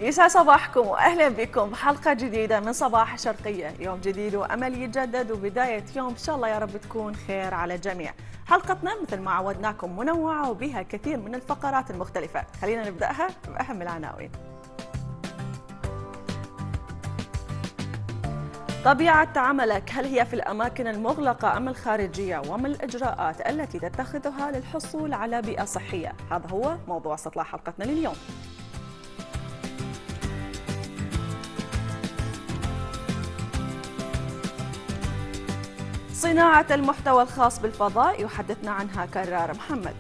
يسعد صباحكم واهلا بكم بحلقه جديده من صباح الشرقيه، يوم جديد وامل يتجدد وبدايه يوم ان شاء الله يا رب تكون خير على الجميع. حلقتنا مثل ما عودناكم منوعه وبها كثير من الفقرات المختلفه، خلينا نبداها باهم العناوين. طبيعة عملك، هل هي في الأماكن المغلقة أم الخارجية؟ وما الإجراءات التي تتخذها للحصول على بيئة صحية؟ هذا هو موضوع استطلاع حلقتنا لليوم. صناعة المحتوى الخاص بالفضاء يحدثنا عنها كرار محمد.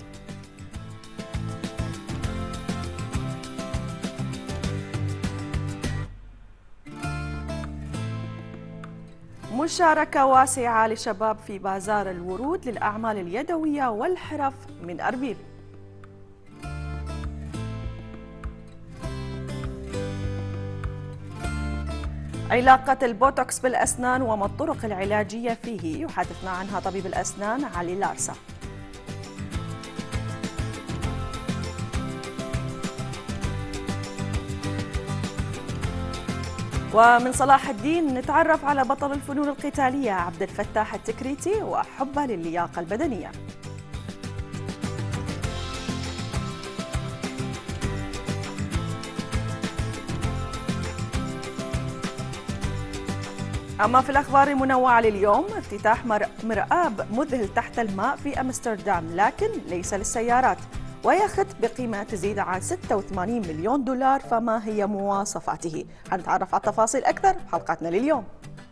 مشاركة واسعة لشباب في بازار الورود للأعمال اليدوية والحرف من أربيل. علاقة البوتوكس بالأسنان وما الطرق العلاجية فيه يحدثنا عنها طبيب الأسنان علي لارسا. ومن صلاح الدين نتعرف على بطل الفنون القتالية عبد الفتاح التكريتي وحبه للياقة البدنية. أما في الأخبار المنوعة لليوم، افتتاح مرآب مذهل تحت الماء في أمستردام لكن ليس للسيارات، ويخت بقيمة تزيد عن 86 مليون دولار، فما هي مواصفاته؟ حنتعرف على التفاصيل أكثر في حلقتنا لليوم.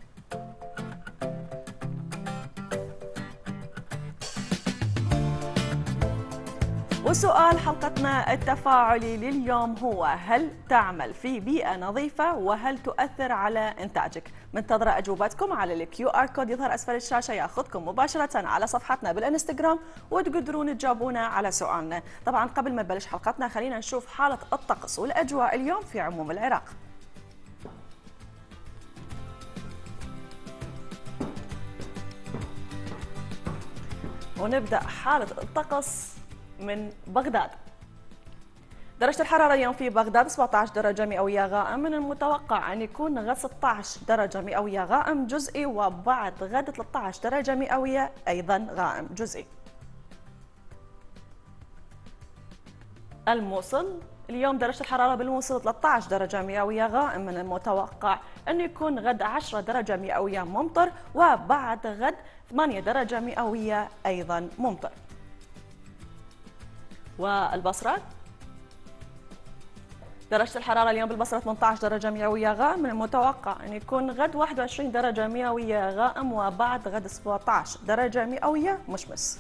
وسؤال حلقتنا التفاعلي لليوم هو: هل تعمل في بيئة نظيفة وهل تؤثر على إنتاجك؟ منتظرة أجوبتكم على الQR كود يظهر أسفل الشاشة، ياخذكم مباشرة على صفحتنا بالإنستغرام وتقدرون تجاوبونا على سؤالنا. طبعا قبل ما نبلش حلقتنا خلينا نشوف حالة الطقس والأجواء اليوم في عموم العراق. ونبدأ حالة الطقس من بغداد. درجة الحرارة اليوم في بغداد 17 درجة مئوية غائم، من المتوقع أن يكون غد 16 درجة مئوية غائم جزئي، وبعد غد 13 درجة مئوية أيضا غائم جزئي. الموصل اليوم درجة الحرارة بالموصل 13 درجة مئوية غائم، من المتوقع أن يكون غد 10 درجة مئوية ممطر، وبعد غد 8 درجة مئوية أيضا ممطر. والبصرة درجة الحرارة اليوم بالبصرة 18 درجة مئوية غائم، من المتوقع أن يكون غد 21 درجة مئوية غائم، وبعد غد 17 درجة مئوية مشمس.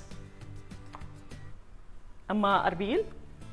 أما أربيل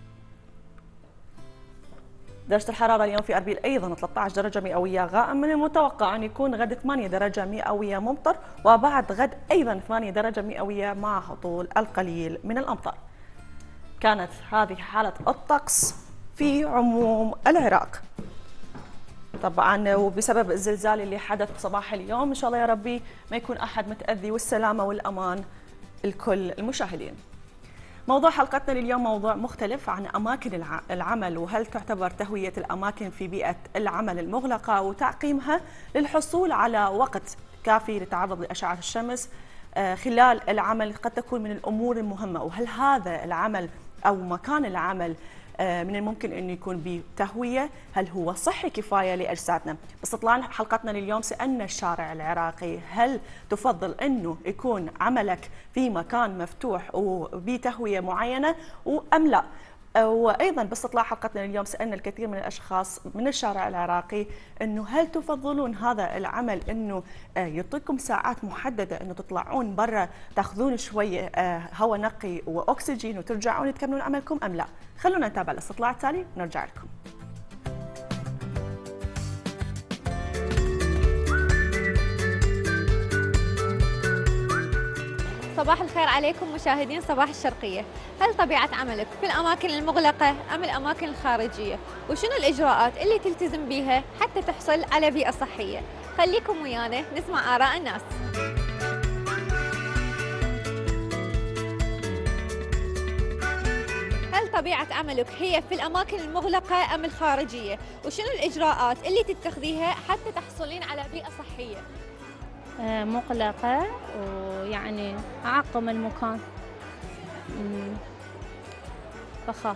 درجة الحرارة اليوم في أربيل أيضا 13 درجة مئوية غائم، من المتوقع أن يكون غد 8 درجة مئوية ممطر، وبعد غد أيضا 8 درجة مئوية مع هطول القليل من الأمطار. كانت هذه حالة الطقس في عموم العراق. طبعا وبسبب الزلزال اللي حدث صباح اليوم، إن شاء الله يا ربي ما يكون أحد متأذي، والسلامة والأمان الكل المشاهدين. موضوع حلقتنا لليوم موضوع مختلف عن أماكن العمل، وهل تعتبر تهوية الأماكن في بيئة العمل المغلقة وتعقيمها للحصول على وقت كافي للتعرض لأشعة الشمس خلال العمل قد تكون من الأمور المهمة، وهل هذا العمل أو مكان العمل من الممكن أن يكون بتهوية؟ هل هو صحي كفاية لأجسادنا؟ باستطلاع حلقتنا لليوم سألنا الشارع العراقي: هل تفضل أنه يكون عملك في مكان مفتوح وبتهوية معينة أم لا؟ وأيضا باستطلاع حلقتنا اليوم سألنا الكثير من الأشخاص من الشارع العراقي أنه هل تفضلون هذا العمل أنه يعطيكم ساعات محددة أنه تطلعون برا تأخذون شوية هواء نقي وأكسجين وترجعون تكملون عملكم أم لا؟ خلونا نتابع الاستطلاع التالي ونرجع لكم. صباح الخير عليكم مشاهدين صباح الشرقية. هل طبيعة عملك في الأماكن المغلقة أم الأماكن الخارجية؟ وشنو الإجراءات اللي تلتزم بيها حتى تحصل على بيئة صحية؟ خليكم ويانا نسمع آراء الناس. هل طبيعة عملك هي في الأماكن المغلقة أم الخارجية؟ وشنو الإجراءات اللي تتخذيها حتى تحصلين على بيئة صحية؟ مغلقة، ويعني أعقم المكان. بخاخ.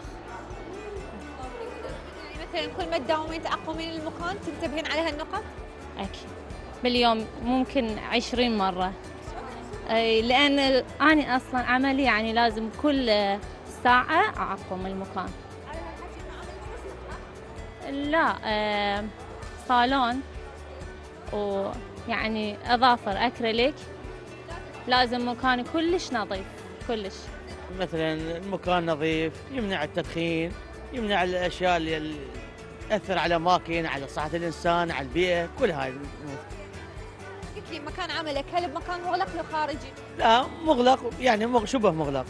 يعني مثلا كل ما تداومين تعقمين المكان تنتبهين على هالنقط؟ أكيد باليوم ممكن 20 مرة. لأن أنا أصلا عملي يعني لازم كل ساعة أعقم المكان. لا، صالون ويعني أظافر أكريليك، لازم مكان كلش نظيف كلش. مثلا المكان نظيف، يمنع التدخين، يمنع الاشياء اللي تاثر على الاماكن، على صحه الانسان، على البيئه، كل هاي الامور. قلت لي مكان عملك هل بمكان مغلق لو خارجي؟ لا مغلق، يعني شبه مغلق.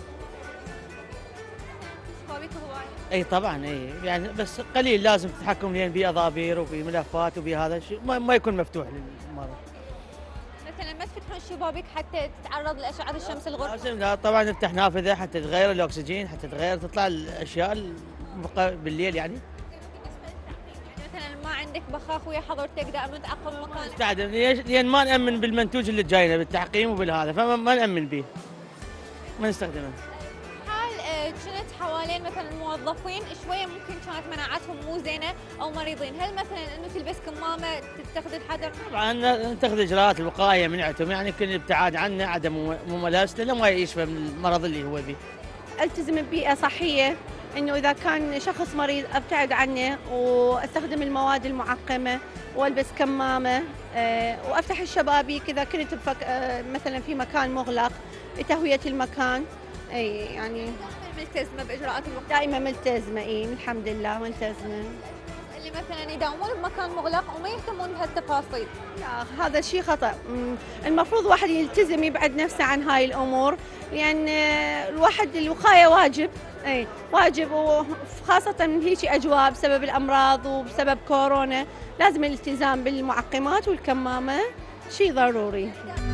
شبابيك هواية؟ اي طبعا، اي يعني بس قليل، لازم تتحكم لين بأضابير وبملفات وبهذا الشيء، ما يكون مفتوح للمرض. مثلا ما تفتحون الشبابيك حتى تتعرض لأشعة الشمس الغرفة؟ لازم، لا طبعا نفتح نافذه حتى تغير الاكسجين، حتى تغير تطلع الاشياء بالليل يعني. مثلا ما عندك بخاخ ويا حضرتك دائما تعقم المكان؟ نستعدم لان ما نامن بالمنتوج اللي جاينا بالتعقيم وبالهذا، فما نامن به، ما نستخدمه. حال كنت حوالين مثلا الموظفين شويه ممكن كانت مناعتهم مو زينه او مريضين، هل مثلا انه تلبس كمامه تتخذ الحذر؟ طبعا نتخذ اجراءات الوقايه منعتهم، يعني كل الابتعاد عنه، عدم ممارسته لما يشفى من المرض اللي هو به. التزم ببيئه صحيه، انه اذا كان شخص مريض ابتعد عنه واستخدم المواد المعقمه والبس كمامه، وافتح الشبابيك اذا كنت مثلا في مكان مغلق لتهويه المكان. اي يعني ملتزمه باجراءات الوقايه؟ دائما ملتزمه، اي الحمد لله ملتزمه. اللي مثلا يداومون بمكان مغلق وما يهتمون بهالتفاصيل؟ لا، هذا الشيء خطا. المفروض واحد يلتزم يبعد نفسه عن هاي الامور، لان الواحد الوقايه واجب. اي واجب، وخاصه هيك اجواء بسبب الامراض وبسبب كورونا، لازم الالتزام بالمعقمات والكمامه، شيء ضروري.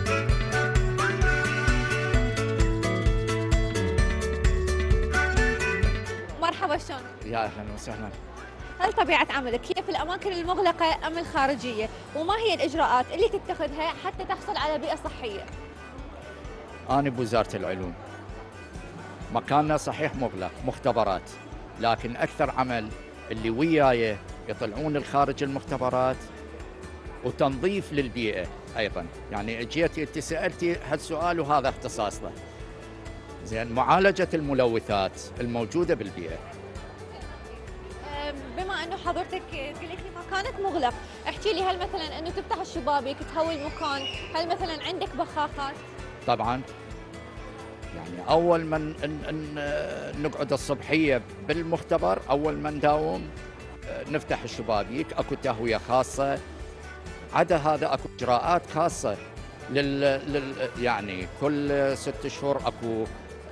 مرحبا، شلون؟ يا اهلا وسهلا. هل طبيعة عملك هي في الأماكن المغلقة أم الخارجية؟ وما هي الإجراءات اللي تتخذها حتى تحصل على بيئة صحية؟ أنا بوزارة العلوم، مكاننا صحيح مغلق، مختبرات، لكن أكثر عمل اللي وياي يطلعون الخارج المختبرات وتنظيف للبيئة أيضا. يعني جيتي أنت سألتي هالسؤال وهذا اختصاصنا. زين، معالجة الملوثات الموجودة بالبيئة. بما انه حضرتك قلت لي مكانك مغلق، احكي لي هل مثلا انه تفتح الشبابيك تهوي المكان، هل مثلا عندك بخاخات؟ طبعا، يعني اول ما نقعد الصبحيه بالمختبر، اول ما نداوم نفتح الشبابيك، اكو تهويه خاصه. عدا هذا اكو اجراءات خاصه يعني كل 6 اشهر اكو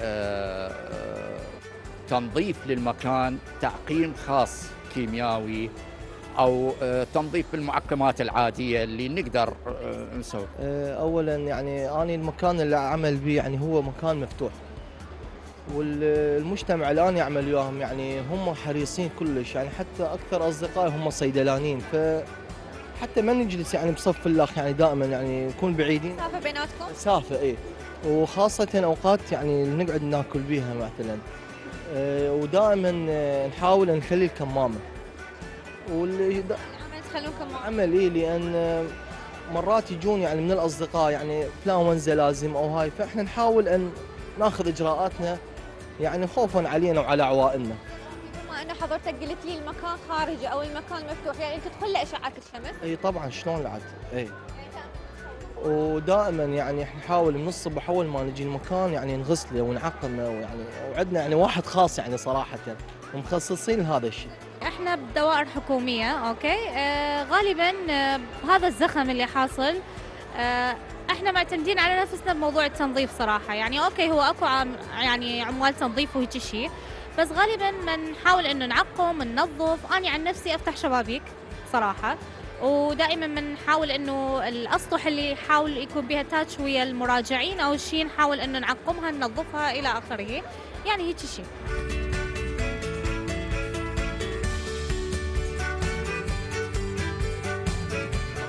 تنظيف للمكان، تعقيم خاص كيميائي او تنظيف بالمعقمات العاديه اللي نقدر نسوي. اولا يعني انا المكان اللي اعمل به يعني هو مكان مفتوح، والمجتمع اللي انا اعمل وياهم يعني هم حريصين كلش، يعني حتى اكثر اصدقائي هم صيدلانيين، فحتى ما نجلس يعني بصف الاخ، يعني دائما يعني نكون بعيدين. مسافه بيناتكم؟ مسافه، اي، وخاصه اوقات يعني نقعد ناكل بيها مثلا، ودائما نحاول نخلي الكمامه. العمل تخلون كمامه؟ عمل اي، لان مرات يجون يعني من الاصدقاء يعني فلان وانزه لازم او هاي، فاحنا نحاول ان ناخذ اجراءاتنا يعني خوفا علينا وعلى عوائلنا. بما ان حضرتك قلت لي المكان خارجي او المكان مفتوح، يعني تدخل له اشعه الشمس؟ اي طبعا، شلون العد، اي. ودائما يعني احنا نحاول من الصبح اول ما نجي المكان يعني نغسله ونعقمه، ويعني وعندنا يعني واحد خاص يعني صراحه ومخصصين لهذا الشيء. احنا بدوائر حكوميه، اوكي، غالبا هذا الزخم اللي حاصل، احنا معتمدين على نفسنا بموضوع التنظيف صراحه. يعني اوكي، هو اكو يعني عمال تنظيف وهيك شيء، بس غالبا ما نحاول انه نعقم ننظف. انا عن نفسي افتح شبابيك صراحه، ودائما بنحاول انه الاسطح اللي يحاول يكون بها تاتش ويا المراجعين او شيء، نحاول انه نعقمها ننظفها الى اخره، يعني هيك شيء.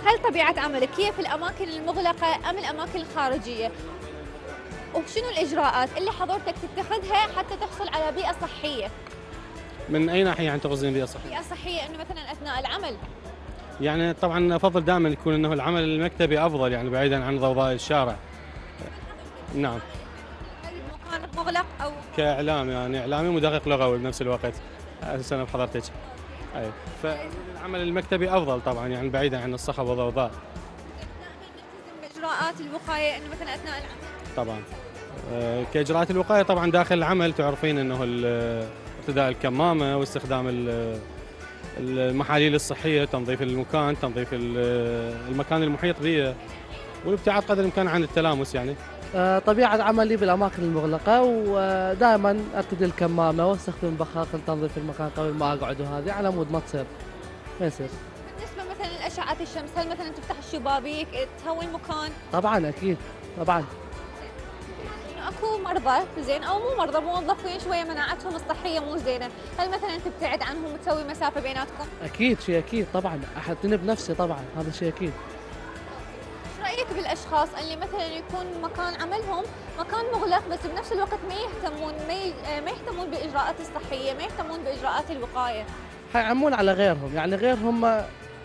هل طبيعة عملك هي في الأماكن المغلقة أم الأماكن الخارجية؟ وشنو الإجراءات اللي حضرتك تتخذها حتى تحصل على بيئة صحية؟ من اي ناحيه يعني تقصدين بيئه صحيه؟ بيئة صحية إنه مثلا أثناء العمل. يعني طبعا افضل دائما يكون انه العمل المكتبي افضل، يعني بعيدا عن ضوضاء الشارع. نعم. هل مكان مغلق أو كاعلام يعني اعلامي مدقق لغوي بنفس الوقت. سنه بحضرتك. اي فالعمل المكتبي افضل طبعا، يعني بعيدا عن الصخب والضوضاء. نلتزم بإجراءات الوقاية إنه مثلا أثناء العمل؟ طبعا. كاجراءات الوقايه طبعا داخل العمل تعرفين انه ارتداء الكمامه واستخدام المحاليل الصحيه، تنظيف المكان، تنظيف المكان المحيط به، والابتعاد قدر الامكان عن التلامس يعني. طبيعة عملي بالأماكن المغلقة، ودائما أرتدي الكمامة واستخدم بخاخ لتنظيف المكان قبل ما أقعد، وهذه على مود ما تصير ما يصير. بالنسبة مثلا لأشعة الشمس، هل مثلا تفتح الشبابيك تهوي المكان؟ طبعا أكيد طبعا. اكو مرضى زين او مو مرضى، موظفين شويه مناعتهم الصحيه مو زينه، هل مثلا تبتعد عنهم وتسوي مسافه بيناتكم؟ أكيد شيء أكيد طبعا، أحطني بنفسي طبعا، هذا شيء أكيد. ايش رايك بالاشخاص اللي مثلا يكون مكان عملهم مكان مغلق بس بنفس الوقت ما يهتمون بالاجراءات الصحيه، ما يهتمون باجراءات الوقايه؟ حيعمون على غيرهم، يعني غيرهم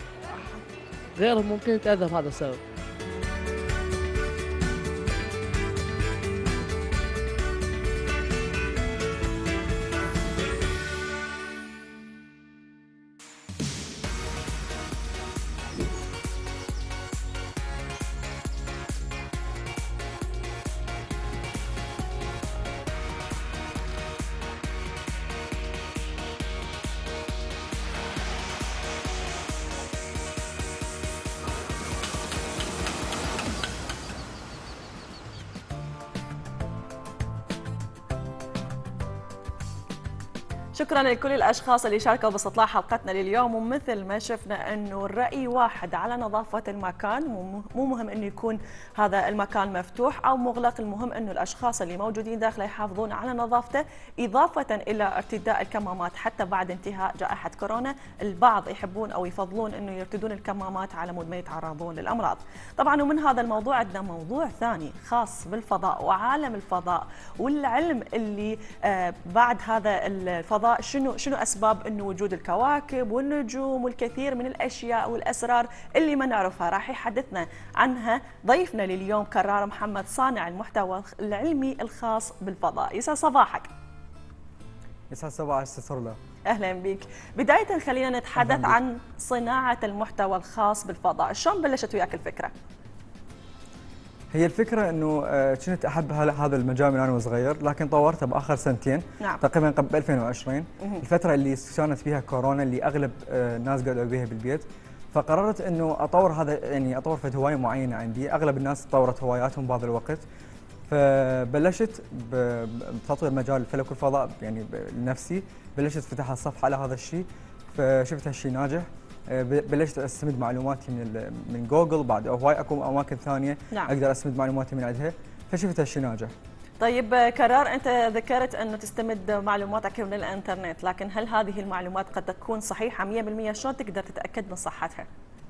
ممكن يتأذى بهذا السبب. شكرا لكل الاشخاص اللي شاركوا باستطلاع حلقتنا لليوم، ومثل ما شفنا انه الراي واحد على نظافه المكان، مو مهم انه يكون هذا المكان مفتوح او مغلق، المهم انه الاشخاص اللي موجودين داخله يحافظون على نظافته، اضافه الى ارتداء الكمامات حتى بعد انتهاء جائحه كورونا. البعض يحبون او يفضلون انه يرتدون الكمامات على مود ما يتعرضون للامراض. طبعا ومن هذا الموضوع عندنا موضوع ثاني خاص بالفضاء وعالم الفضاء والعلم اللي بعد هذا الفضاء شنو اسباب انه وجود الكواكب والنجوم والكثير من الاشياء والاسرار اللي ما نعرفها. راح يحدثنا عنها ضيفنا لليوم كرار محمد، صانع المحتوى العلمي الخاص بالفضاء. يسعد صباحك. يسعد صباحك استاذ سرلا. اهلا بك. بدايه خلينا نتحدث عن صناعه المحتوى الخاص بالفضاء، شلون بلشت وياك الفكره؟ هي الفكرة انه كنت احب هذا المجال من انا وصغير، لكن طورته باخر سنتين. نعم. تقريبا قبل 2020 الفترة اللي كانت فيها كورونا، اللي اغلب الناس قعدوا بيها بالبيت، فقررت انه اطور هذا، يعني اطور في هواية معينة عندي. اغلب الناس طورت هواياتهم بهذا الوقت، فبلشت بتطوير مجال الفلك والفضاء يعني لنفسي. بلشت فتحت صفحة على هذا الشيء، فشفت هالشيء ناجح. بلشت استمد معلوماتي من جوجل، بعد هواي اكو اماكن ثانيه. نعم. اقدر استمد معلوماتي من عندها، فشفت هالشيء ناجح. طيب كرار، انت ذكرت انه تستمد معلوماتك من الانترنت، لكن هل هذه المعلومات قد تكون صحيحه 100%؟ شلون تقدر تتاكد من صحتها؟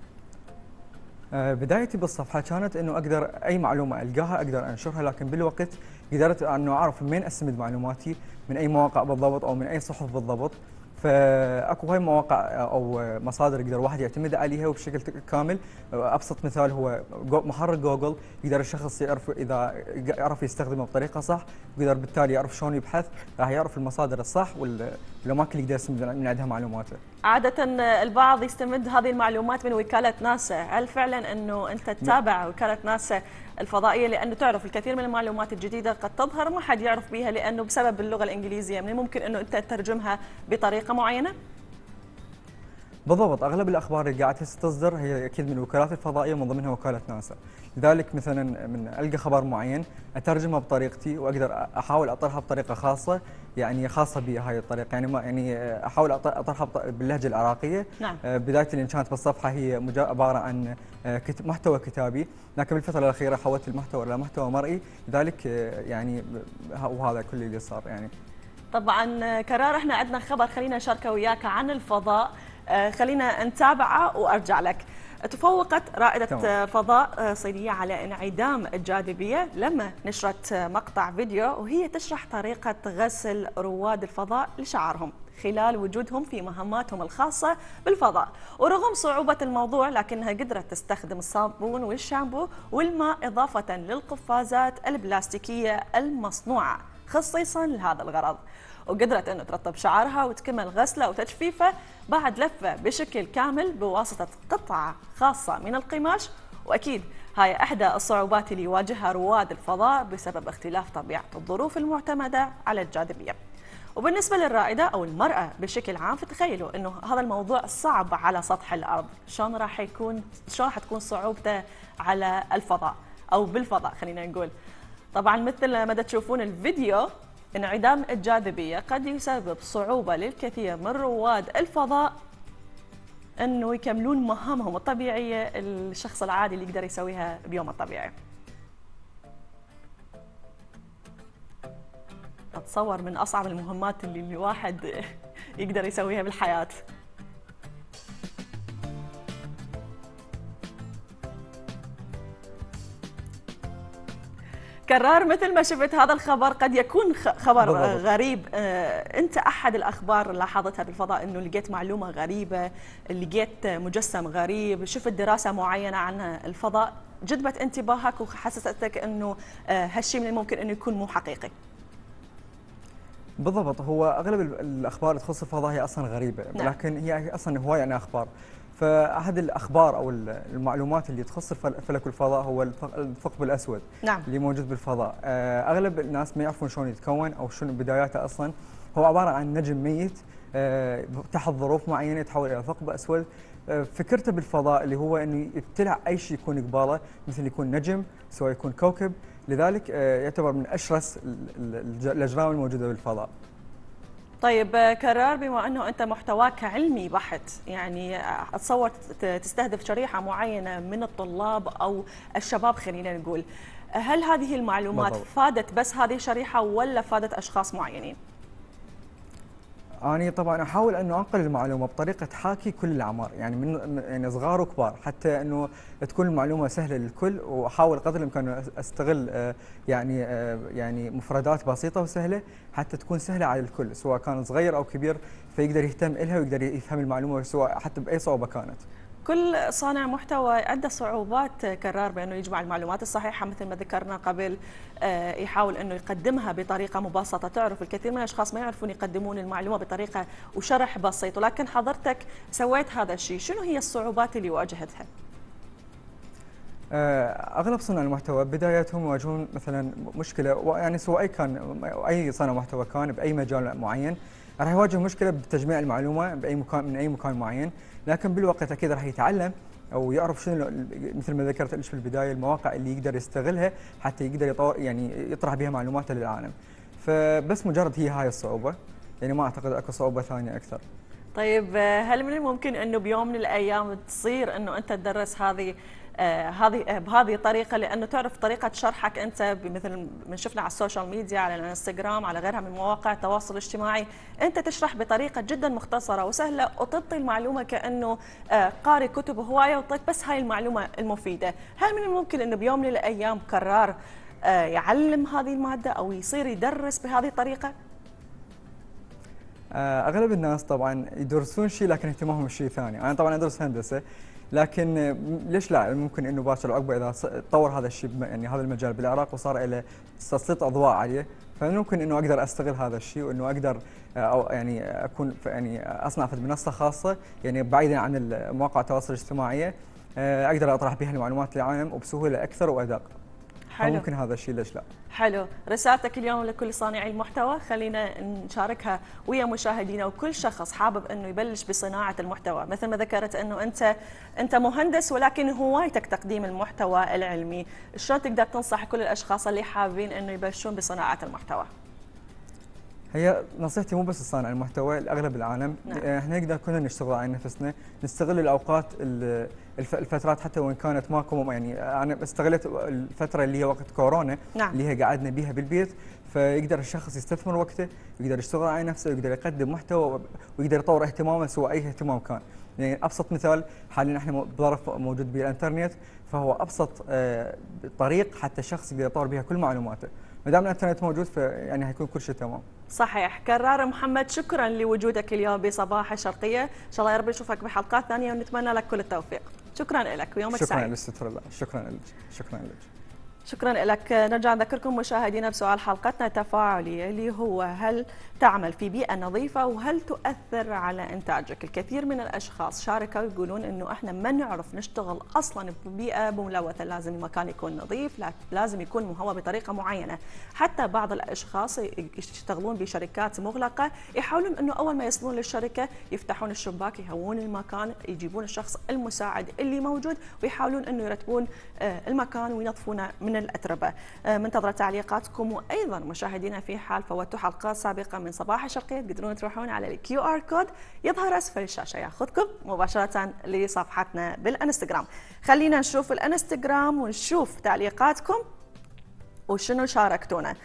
بدايتي بالصفحه كانت انه اقدر اي معلومه القاها اقدر انشرها، لكن بالوقت قدرت انه اعرف من وين استمد معلوماتي، من اي مواقع بالضبط او من اي صحف بالضبط. فاكو هاي مواقع او مصادر يقدر الواحد يعتمد عليها وبشكل كامل. ابسط مثال هو محرك جوجل، يقدر الشخص يعرف اذا يعرف يستخدمه بطريقه صح، ويقدر بالتالي يعرف شلون يبحث، راح يعرف المصادر الصح والاماكن اللي يقدر يستمد من عندها معلوماته. عادة البعض يستمد هذه المعلومات من وكالة ناسا، هل فعلا انه انت تتابع وكالة ناسا الفضائية؟ لانه تعرف الكثير من المعلومات الجديدة قد تظهر ما حد يعرف بها، لانه بسبب اللغة الانجليزية من الممكن انه انت تترجمها بطريقة معينة؟ بالضبط، اغلب الاخبار اللي قاعده تصدر هي اكيد من الوكالات الفضائيه ومن ضمنها وكاله ناسا. لذلك مثلا من القى خبر معين اترجمها بطريقتي، واقدر احاول اطرحها بطريقه خاصه، يعني خاصه بي هاي الطريقه، يعني ما يعني احاول اطرحها باللهجه العراقيه. نعم. بدايه اللي كانت بالصفحه هي عباره عن محتوى كتابي، لكن بالفتره الاخيره حولت المحتوى الى محتوى مرئي، لذلك يعني وهذا كل اللي صار يعني. طبعا كرار، احنا عندنا خبر خلينا نشاركه وياك عن الفضاء، خلينا نتابعه وارجع لك. تفوقت رائدة تمام. فضاء صينية على انعدام الجاذبية لما نشرت مقطع فيديو وهي تشرح طريقة غسل رواد الفضاء لشعرهم خلال وجودهم في مهماتهم الخاصة بالفضاء. ورغم صعوبة الموضوع لكنها قدرت تستخدم الصابون والشامبو والماء إضافة للقفازات البلاستيكية المصنوعة خصيصا لهذا الغرض، وقدرت أنه ترطب شعرها وتكمل غسله وتجفيفه بعد لفه بشكل كامل بواسطة قطعة خاصة من القماش. وأكيد هاي إحدى الصعوبات اللي يواجهها رواد الفضاء بسبب اختلاف طبيعة الظروف المعتمدة على الجاذبية. وبالنسبة للرائدة أو المرأة بشكل عام، فتخيلوا أنه هذا الموضوع صعب على سطح الأرض، شلون راح تكون صعوبته على الفضاء أو بالفضاء خلينا نقول. طبعا مثل ما تشوفون الفيديو، انعدام الجاذبية قد يسبب صعوبة للكثير من رواد الفضاء أنه يكملون مهامهم الطبيعية الشخص العادي اللي يقدر يسويها بيوم الطبيعي. أتصور من أصعب المهمات اللي الواحد يقدر يسويها بالحياة. كرار، مثل ما شفت هذا الخبر قد يكون خبر بالضبط. غريب. أنت أحد الأخبار لاحظتها بالفضاء أنه لقيت معلومة غريبة، لقيت مجسم غريب، شفت دراسة معينة عن الفضاء جذبت انتباهك وحسستك أنه هالشيء من الممكن أنه يكون مو حقيقي؟ بالضبط. هو اغلب الاخبار اللي تخص الفضاء هي اصلا غريبه، نعم. لكن هي اصلا هوايه يعني اخبار. فاحد الاخبار او المعلومات اللي تخص الفلك والفضاء هو الثقب الاسود. نعم. اللي موجود بالفضاء. اغلب الناس ما يعرفون شلون يتكون او شنو بداياته اصلا. هو عباره عن نجم ميت تحت ظروف معينه يتحول الى ثقب اسود. فكرته بالفضاء اللي هو انه يبتلع اي شيء يكون قباله، مثل يكون نجم سواء يكون كوكب، لذلك يعتبر من اشرس الاجرام الموجوده بالفضاء. طيب كرار، بما أنه أنت محتواك علمي بحت، يعني أتصور تستهدف شريحة معينة من الطلاب أو الشباب خلينا نقول، هل هذه المعلومات بالضبط. فادت بس هذه الشريحة ولا فادت أشخاص معينين؟ أنا طبعا أحاول أنه أنقل المعلومة بطريقة تحاكي كل الأعمار، يعني من يعني صغار وكبار، حتى أنه تكون المعلومة سهلة للكل، وأحاول قدر الإمكان أستغل يعني مفردات بسيطة وسهلة حتى تكون سهلة على الكل، سواء كان صغير أو كبير، فيقدر يهتم إلها ويقدر يفهم المعلومة سواء حتى بأي صعوبة كانت. كل صانع محتوى عنده صعوبات كرار بأنه يجمع المعلومات الصحيحة مثل ما ذكرنا قبل، يحاول أنه يقدمها بطريقة مبسطة. تعرف الكثير من الأشخاص ما يعرفون يقدمون المعلومة بطريقة وشرح بسيط، ولكن حضرتك سويت هذا الشيء. شنو هي الصعوبات اللي واجهتها؟ اغلب صناع المحتوى بداياتهم يواجهون مثلا مشكله، يعني سواء كان اي صانع محتوى كان باي مجال معين راح يواجه مشكله بتجميع المعلومه باي مكان من اي مكان معين، لكن بالوقت اكيد راح يتعلم او يعرف شنو مثل ما ذكرت في البدايه المواقع اللي يقدر يستغلها حتى يقدر يطور يعني يطرح بها معلوماته للعالم. فبس مجرد هي هاي الصعوبه، يعني ما اعتقد اكو صعوبه ثانيه اكثر. طيب هل من الممكن انه بيوم من الايام تصير انه انت تدرس بهذه الطريقه، لانه تعرف طريقه شرحك انت مثل ما شفنا على السوشيال ميديا، على الانستغرام، على غيرها من مواقع التواصل الاجتماعي، انت تشرح بطريقه جدا مختصره وسهله وتعطي المعلومه كانه قارئ كتب هوايه وطيت بس هاي المعلومه المفيده. هل من الممكن انه بيوم من الايام كرار يعلم هذه الماده او يصير يدرس بهذه الطريقه؟ اغلب الناس طبعا يدرسون شيء لكن اهتمامهم شيء ثاني. انا طبعا ادرس هندسه، لكن ليش لا، ممكن انه باكر عقبه اذا تطور هذا الشيء يعني هذا المجال بالعراق وصار له تسليط اضواء عليه، فممكن انه اقدر استغل هذا الشيء وانه اقدر او يعني اكون يعني اصنع في منصه خاصه يعني بعيدا عن مواقع التواصل الاجتماعيه، اقدر اطرح بها المعلومات للعالم وبسهوله اكثر وادق. حلو. ممكن هذا الشيء، ليش لا؟ حلو. رسالتك اليوم لكل صانعي المحتوى خلينا نشاركها ويا مشاهدينا وكل شخص حابب انه يبلش بصناعه المحتوى، مثل ما ذكرت انه انت مهندس ولكن هوايتك تقديم المحتوى العلمي، شلون تقدر تنصح كل الاشخاص اللي حابين انه يبلشون بصناعه المحتوى؟ هي نصيحتي مو بس صانع المحتوى، الاغلب العالم. نعم. احنا نقدر كلنا نشتغل على نفسنا، نستغل الاوقات الفترات حتى وان كانت ماكو، يعني انا استغلت الفتره اللي هي وقت كورونا، نعم. اللي هي قعدنا بيها بالبيت، فيقدر الشخص يستثمر وقته، يقدر يشتغل على نفسه، ويقدر يقدم محتوى، ويقدر يطور اهتمامه سواء اي اهتمام كان. يعني ابسط مثال حاليا احنا بظرف موجود بالانترنت، فهو ابسط طريق حتى الشخص يقدر يطور بها كل معلوماته. ما دام الانترنت موجود فيعني هيكون كل شيء تمام. صحيح. كرار محمد، شكرا لوجودك اليوم بصباح الشرقيه، ان شاء الله يا رب نشوفك بحلقات ثانيه ونتمنى لك كل التوفيق. شكرا لك ويومك شكرا سعيد. للاستثمار الله. شكرا لك. شكرا لك. شكرا لك. نرجع نذكركم مشاهدينا بسؤال حلقتنا التفاعلي اللي هو: هل تعمل في بيئة نظيفة وهل تؤثر على إنتاجك؟ الكثير من الأشخاص شاركوا يقولون إنه إحنا ما نعرف نشتغل أصلا ببيئة ملوثة، لازم المكان يكون نظيف، لازم يكون مهوى بطريقة معينة. حتى بعض الأشخاص يشتغلون بشركات مغلقة يحاولون إنه أول ما يصلون للشركة يفتحون الشباك، يهوون المكان، يجيبون الشخص المساعد اللي موجود ويحاولون إنه يرتبون المكان وينظفونه من الأتربة. منتظرة تعليقاتكم، وأيضا مشاهدينا في حال فوتوا حلقات سابقة من صباح الشرقية تقدرون تروحون على الQR كود يظهر أسفل الشاشة ياخذكم مباشرة لصفحتنا بالانستغرام. خلينا نشوف الانستغرام ونشوف تعليقاتكم وشنو شاركتونا.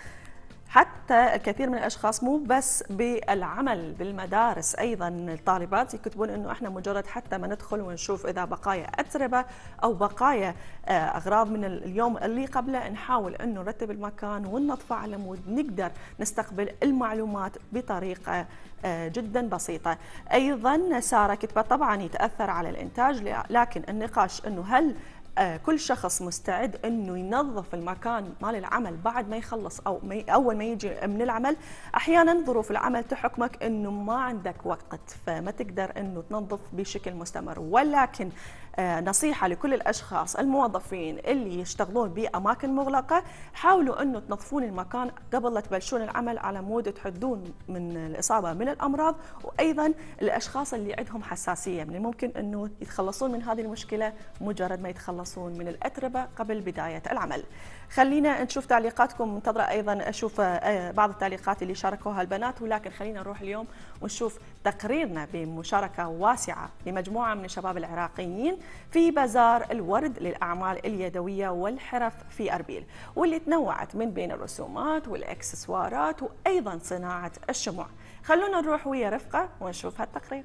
حتى الكثير من الاشخاص مو بس بالعمل بالمدارس، ايضا الطالبات يكتبون انه احنا مجرد حتى ما ندخل ونشوف اذا بقايا اتربه او بقايا اغراض من اليوم اللي قبله، نحاول انه نرتب المكان وننظفه على مود نقدر نستقبل المعلومات بطريقه جدا بسيطه. ايضا ساره كتبت طبعا يتاثر على الانتاج، لكن النقاش انه هل كل شخص مستعد انه ينظف المكان مال العمل بعد ما يخلص او اول ما يجي من العمل. احيانا ظروف العمل تحكمك انه ما عندك وقت فما تقدر انه تنظف بشكل مستمر، ولكن نصيحة لكل الأشخاص الموظفين اللي يشتغلون بأماكن مغلقة، حاولوا أنه تنظفون المكان قبل لا تبلشون العمل على مود تحدون من الإصابة من الأمراض. وأيضا الأشخاص اللي عندهم حساسية من الممكن أنه يتخلصون من هذه المشكلة مجرد ما يتخلصون من الأتربة قبل بداية العمل. خلينا نشوف تعليقاتكم، منتظرة أيضا أشوف بعض التعليقات اللي شاركوها البنات، ولكن خلينا نروح اليوم ونشوف تقريرنا بمشاركة واسعة لمجموعة من الشباب العراقيين في بازار الورد للأعمال اليدوية والحرف في أربيل، واللي تنوعت من بين الرسومات والإكسسوارات وأيضا صناعة الشموع. خلونا نروح ويا رفقة ونشوف هالتقرير.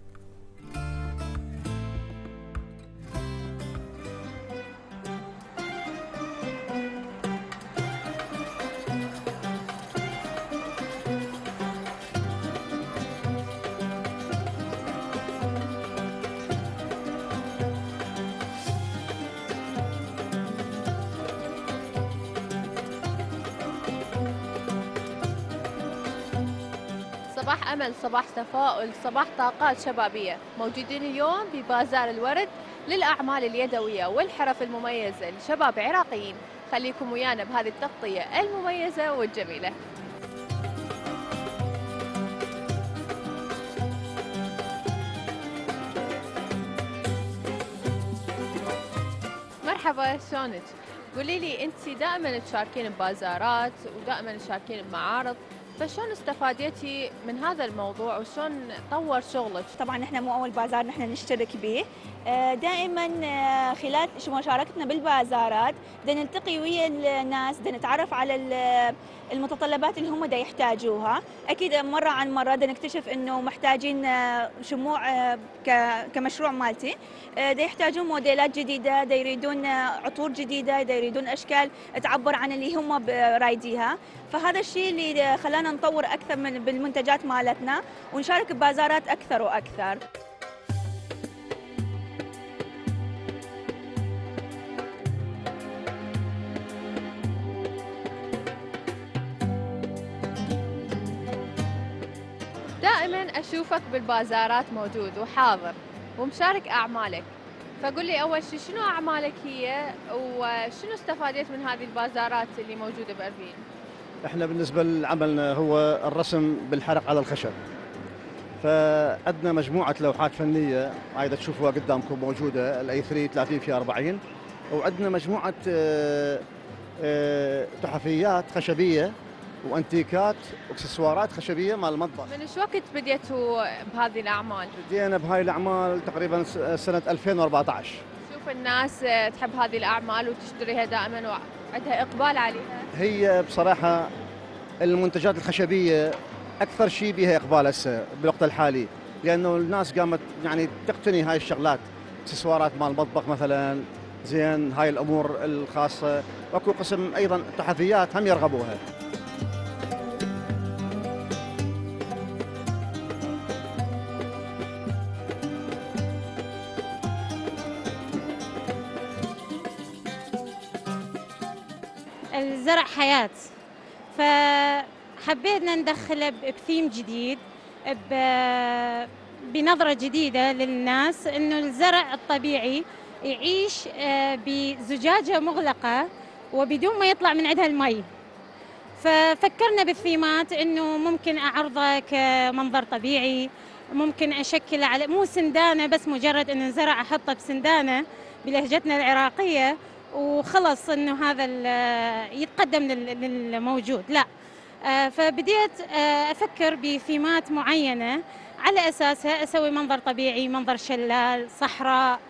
صباح أمل، صباح تفاؤل، صباح طاقات شبابية. موجودين اليوم ببازار الورد للأعمال اليدوية والحرف المميزة لشباب عراقيين. خليكم ويانا بهذه التغطية المميزة والجميلة. مرحبا، شلونك؟ قولي لي انت دائما تشاركين ببازارات ودائما تشاركين بمعارض، فشلون استفاديتي من هذا الموضوع وشلون طور شغلك؟ طبعا احنا مو اول بازار نحن نشترك به، دائما خلال مشاركتنا بالبازارات بدنا نلتقي ويا الناس، بدنا نتعرف على المتطلبات اللي هم دا يحتاجوها. اكيد مره عن مره بدنا نكتشف انه محتاجين شموع كمشروع مالتي، دا يحتاجون موديلات جديده، دا يريدون عطور جديده، دا يريدون اشكال تعبر عن اللي هم رايديها. فهذا الشيء اللي خلانا نطور اكثر من بالمنتجات مالتنا ونشارك ببازارات اكثر واكثر. دائما اشوفك بالبازارات موجود وحاضر ومشارك اعمالك، فقل لي اول شيء شنو اعمالك هي وشنو استفاديت من هذه البازارات اللي موجوده بأربيل؟ احنا بالنسبه لعملنا هو الرسم بالحرق على الخشب، فعندنا مجموعه لوحات فنيه هاي تشوفوها قدامكم موجوده الاي 3 30 في 40، وعندنا مجموعه تحفيات خشبيه وانتيكات واكسسوارات خشبيه مال المطبخ. من ايش وقت بديتوا بهذه الاعمال؟ بدينا بهاي الاعمال تقريبا سنه 2014. شوف الناس تحب هذه الاعمال وتشتريها دائما وعندها اقبال عليها. هي بصراحه المنتجات الخشبيه اكثر شيء بها اقبال هسه بالوقت الحالي، لانه الناس قامت يعني تقتني هاي الشغلات، اكسسوارات مال المطبخ مثلا، زين هاي الامور الخاصه، واكو قسم ايضا تحفيات هم يرغبوها. الزرع حياة، فحبينا ندخله بثيم جديد، بنظرة جديدة للناس، إنه الزرع الطبيعي يعيش بزجاجة مغلقة وبدون ما يطلع من عندها المي. ففكرنا بالثيمات إنه ممكن أعرضه كمنظر طبيعي، ممكن أشكله على مو سندانة بس مجرد إنه زرع أحطه بسندانة بلهجتنا العراقية وخلص إنه هذا يتقدم للموجود، لا. فبديت أفكر بثيمات معينة على أساسها أسوي منظر طبيعي، منظر شلال، صحراء.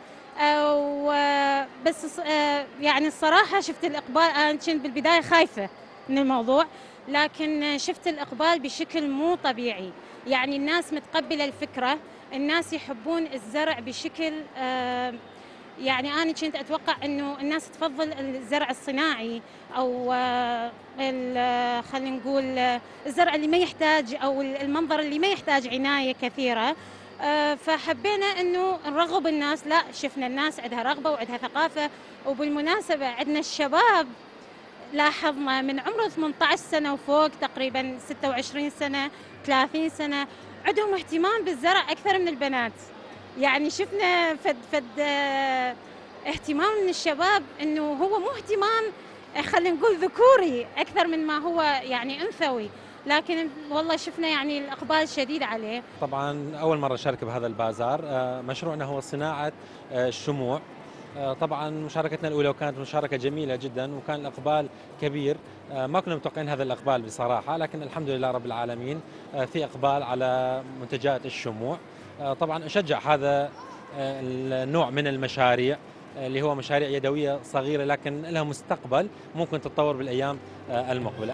بس يعني الصراحة شفت الإقبال. أنا كنت بالبداية خايفة من الموضوع، لكن شفت الإقبال بشكل مو طبيعي. يعني الناس متقبلة الفكرة، الناس يحبون الزرع بشكل يعني أنا كنت أتوقع إنه الناس تفضل الزرع الصناعي أو خلينا نقول الزرع اللي ما يحتاج أو المنظر اللي ما يحتاج عناية كثيرة. فحبينا إنه نرغب الناس، لا شفنا الناس عندها رغبة وعندها ثقافة. وبالمناسبة عندنا الشباب لاحظنا من عمر 18 سنة وفوق، تقريبا 26 سنة 30 سنة، عندهم اهتمام بالزرع أكثر من البنات. يعني شفنا فد اهتمام من الشباب، انه هو مو اهتمام خلينا نقول ذكوري اكثر من ما هو يعني انثوي، لكن والله شفنا يعني الاقبال شديد عليه. طبعا اول مره اشارك بهذا البازار. مشروعنا هو صناعه الشموع. طبعا مشاركتنا الاولى وكانت مشاركه جميله جدا وكان الاقبال كبير. ما كنا متوقعين هذا الاقبال بصراحه، لكن الحمد لله رب العالمين في اقبال على منتجات الشموع. طبعا أشجع هذا النوع من المشاريع اللي هو مشاريع يدوية صغيرة لكن لها مستقبل ممكن تتطور بالأيام المقبلة.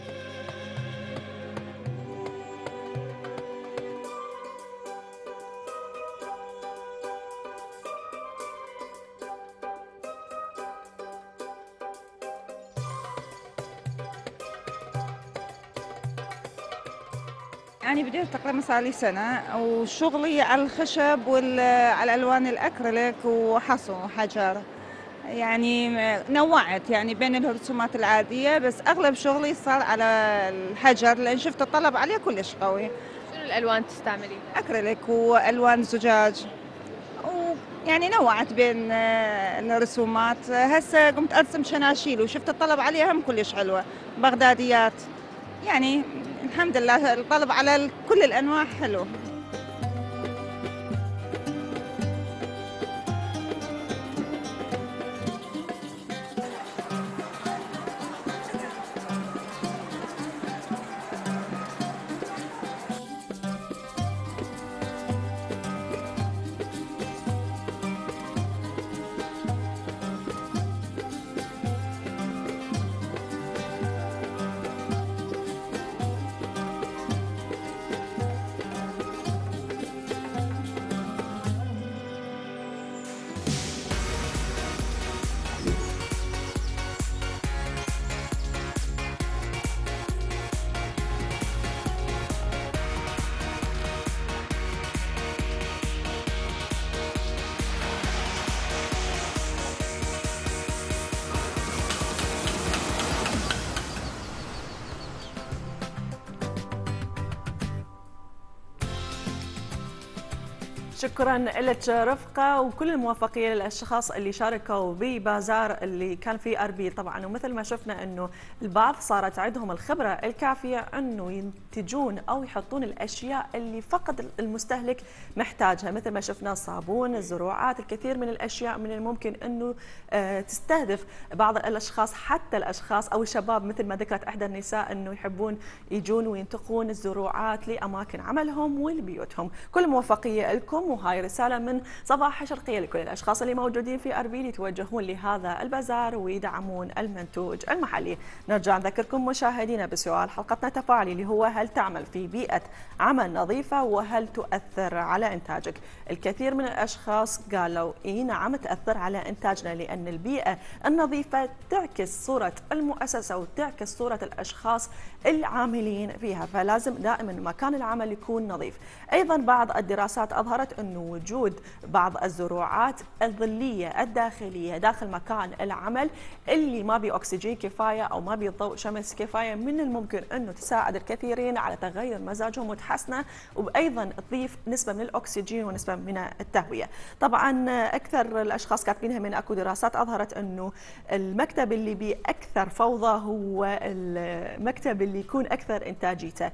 يعني بديت تقريبا صار لي سنة، وشغلي على الخشب وعلى الألوان الأكريليك وحصو وحجر. يعني نوعت يعني بين الرسومات العادية، بس أغلب شغلي صار على الحجر لأن شفت الطلب عليه كلش قوي. شنو الألوان تستعملين؟ أكريليك وألوان زجاج، ويعني نوعت بين الرسومات. هسه قمت أرسم شناشيل وشفت الطلب عليها هم كلش حلوة، بغداديات. يعني الحمد لله الطلب على كل الأنواع حلو. شكرا لك رفقة، وكل الموفقية للأشخاص اللي شاركوا ببازار اللي كان في أربيل طبعا. ومثل ما شفنا أنه البعض صارت عندهم الخبرة الكافية أنه ينتجون أو يحطون الأشياء اللي فقط المستهلك محتاجها، مثل ما شفنا الصابون، الزروعات، الكثير من الأشياء من الممكن أنه تستهدف بعض الأشخاص، حتى الأشخاص أو الشباب مثل ما ذكرت إحدى النساء أنه يحبون يجون وينتقون الزروعات لأماكن عملهم ولبيوتهم. كل موفقية لكم، وهاي رسالة من صباح شرقية لكل الأشخاص اللي موجودين في أربيل يتوجهون لهذا البازار ويدعمون المنتوج المحلي. نرجع نذكركم مشاهدينا بسؤال حلقتنا التفاعلي اللي هو: هل تعمل في بيئة عمل نظيفة وهل تؤثر على إنتاجك؟ الكثير من الأشخاص قالوا إيه نعم تأثر على إنتاجنا، لأن البيئة النظيفة تعكس صورة المؤسسة وتعكس صورة الأشخاص العاملين فيها، فلازم دائما مكان العمل يكون نظيف. أيضا بعض الدراسات أظهرت أنه وجود بعض الزروعات الظلية الداخلية داخل مكان العمل اللي ما بي أكسجين كفاية أو ما بي ضوء شمس كفاية من الممكن أنه تساعد الكثيرين على تغير مزاجهم وتحسنه، وأيضا تضيف نسبة من الأكسجين ونسبة من التهوية. طبعا أكثر الأشخاص كاتبينها من أكو دراسات أظهرت أنه المكتب اللي بأكثر فوضى هو المكتب اللي يكون أكثر إنتاجيته.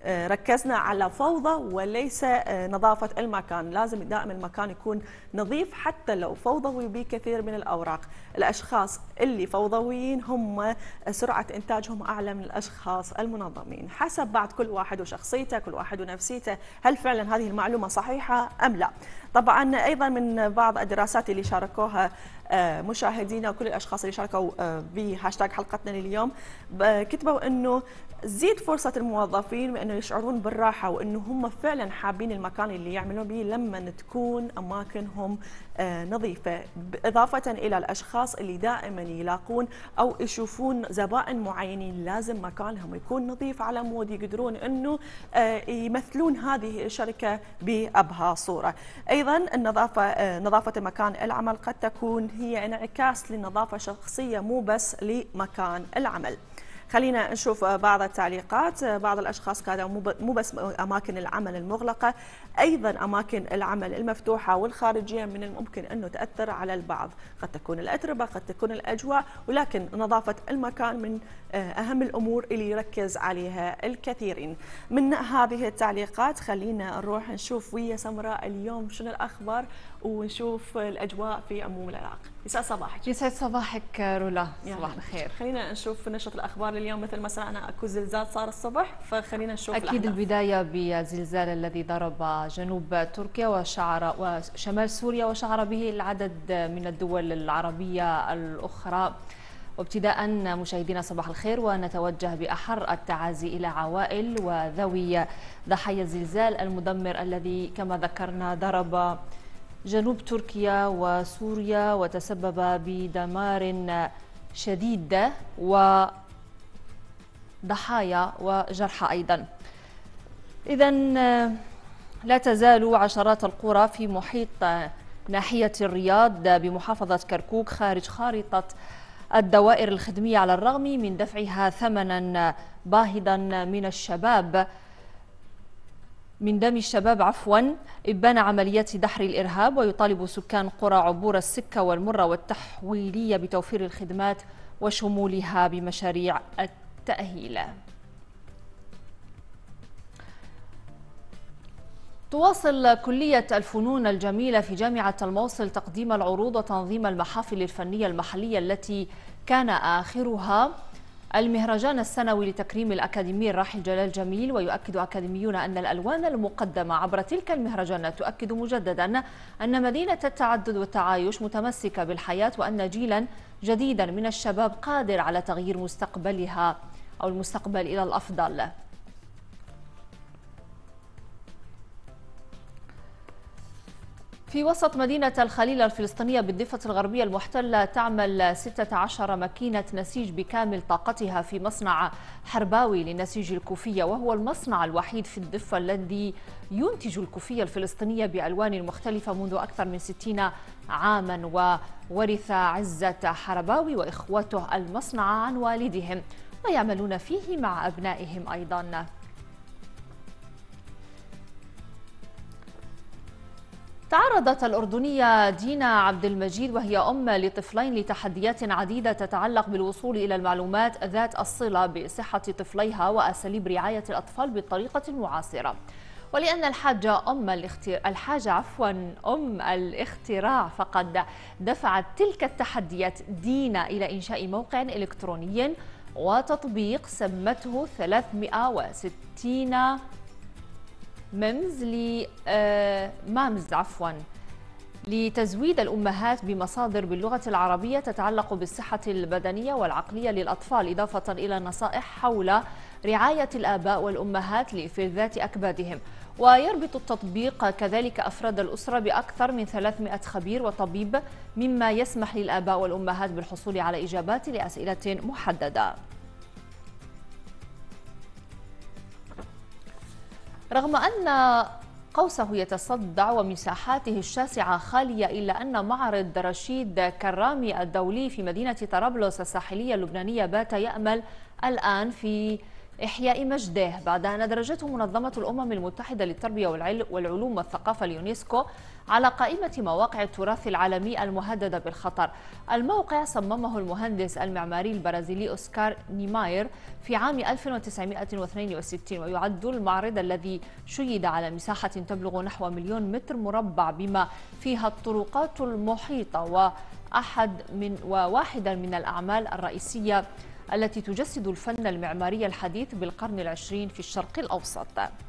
ركزنا على فوضى وليس نظافة المكان، لازم دائما المكان يكون نظيف حتى لو فوضوي بكثير من الأوراق. الأشخاص اللي فوضويين هم سرعة إنتاجهم أعلى من الأشخاص المنظمين، حسب بعد كل واحد وشخصيته، كل واحد ونفسيته. هل فعلا هذه المعلومة صحيحة أم لا؟ طبعا أيضا من بعض الدراسات اللي شاركوها مشاهدينا وكل الأشخاص اللي شاركوا بهاشتاج حلقتنا لليوم كتبوا أنه زيد فرصة الموظفين بأنه يشعرون بالراحة وأنه هم فعلا حابين المكان اللي يعملون به لما تكون أماكنهم نظيفة، إضافة إلى الأشخاص اللي دائما يلاقون أو يشوفون زبائن معينين لازم مكانهم يكون نظيف على مود يقدرون أنه يمثلون هذه الشركة بأبهى صورة. أيضا نظافة مكان العمل قد تكون هي انعكاس لنظافة شخصية مو بس لمكان العمل. خلينا نشوف بعض التعليقات. بعض الأشخاص كانوا مو بس أماكن العمل المغلقة، أيضا أماكن العمل المفتوحة والخارجية من الممكن أنه تأثر على البعض. قد تكون الأتربة، قد تكون الأجواء، ولكن نظافة المكان من أهم الأمور اللي يركز عليها الكثيرين. من هذه التعليقات خلينا نروح نشوف ويا سمراء اليوم شنو الأخبار ونشوف الأجواء في عموم العراق. يسعد صباحك. يسعد صباحك رولا، صباح الخير. خلينا نشوف نشرة الأخبار اليوم. مثل ما سمعنا أكو زلزال صار الصبح، فخلينا نشوف أكيد الأحداث. البداية بالزلزال الذي ضرب جنوب تركيا وشمال سوريا وشعر به العدد من الدول العربية الأخرى. وابتداء مشاهدينا صباح الخير، ونتوجه بأحر التعازي إلى عوائل وذوي ضحايا الزلزال المدمر الذي كما ذكرنا ضرب جنوب تركيا وسوريا وتسبب بدمار شديد وضحايا وجرحى أيضا. إذن لا تزال عشرات القرى في محيط ناحية الرياض بمحافظة كركوك خارج خارطة الدوائر الخدمية على الرغم من دفعها ثمنا باهظا من دم الشباب إبان عمليات دحر الإرهاب. ويطالب سكان قرى عبور السكة والمرة والتحويلية بتوفير الخدمات وشمولها بمشاريع التأهيل. تواصل كلية الفنون الجميلة في جامعة الموصل تقديم العروض وتنظيم المحافل الفنية المحلية التي كان آخرها المهرجان السنوي لتكريم الأكاديمي الراحل جلال جميل. ويؤكد أكاديميون أن الألوان المقدمة عبر تلك المهرجانات تؤكد مجددا أن مدينة التعدد والتعايش متمسكة بالحياة، وأن جيلا جديدا من الشباب قادر على تغيير مستقبلها أو المستقبل إلى الأفضل. في وسط مدينة الخليل الفلسطينية بالضفة الغربية المحتلة تعمل 16 ماكينة نسيج بكامل طاقتها في مصنع حرباوي لنسيج الكوفية، وهو المصنع الوحيد في الضفة الذي ينتج الكوفية الفلسطينية بألوان مختلفة منذ أكثر من 60 عاما. وورث عزة حرباوي وإخوته المصنع عن والدهم ويعملون فيه مع أبنائهم أيضا. تعرضت الأردنية دينا عبد المجيد وهي أم لطفلين لتحديات عديدة تتعلق بالوصول إلى المعلومات ذات الصلة بصحة طفليها وأساليب رعاية الأطفال بالطريقة المعاصرة. ولأن الحاجة أم الاختراع فقد دفعت تلك التحديات دينا إلى إنشاء موقع إلكتروني وتطبيق سمته 360 مامز لتزويد الأمهات بمصادر باللغة العربية تتعلق بالصحة البدنية والعقلية للأطفال، إضافة إلى نصائح حول رعاية الآباء والأمهات لإفراز أكبادهم. ويربط التطبيق كذلك أفراد الأسرة بأكثر من 300 خبير وطبيب، مما يسمح للآباء والأمهات بالحصول على إجابات لأسئلة محددة. رغم أن قوسه يتصدع ومساحاته الشاسعة خالية، إلا أن معرض رشيد كرامي الدولي في مدينة طرابلس الساحلية اللبنانية بات يأمل الآن في إحياء مجده بعد أن أدرجته منظمة الأمم المتحدة للتربية والعلوم والثقافة اليونسكو على قائمة مواقع التراث العالمي المهددة بالخطر. الموقع صممه المهندس المعماري البرازيلي أوسكار نيماير في عام 1962، ويعد المعرض الذي شيد على مساحة تبلغ نحو 1,000,000 متر مربع بما فيها الطرقات المحيطة، واحدا من الأعمال الرئيسية التي تجسد الفن المعماري الحديث بالقرن العشرين في الشرق الأوسط.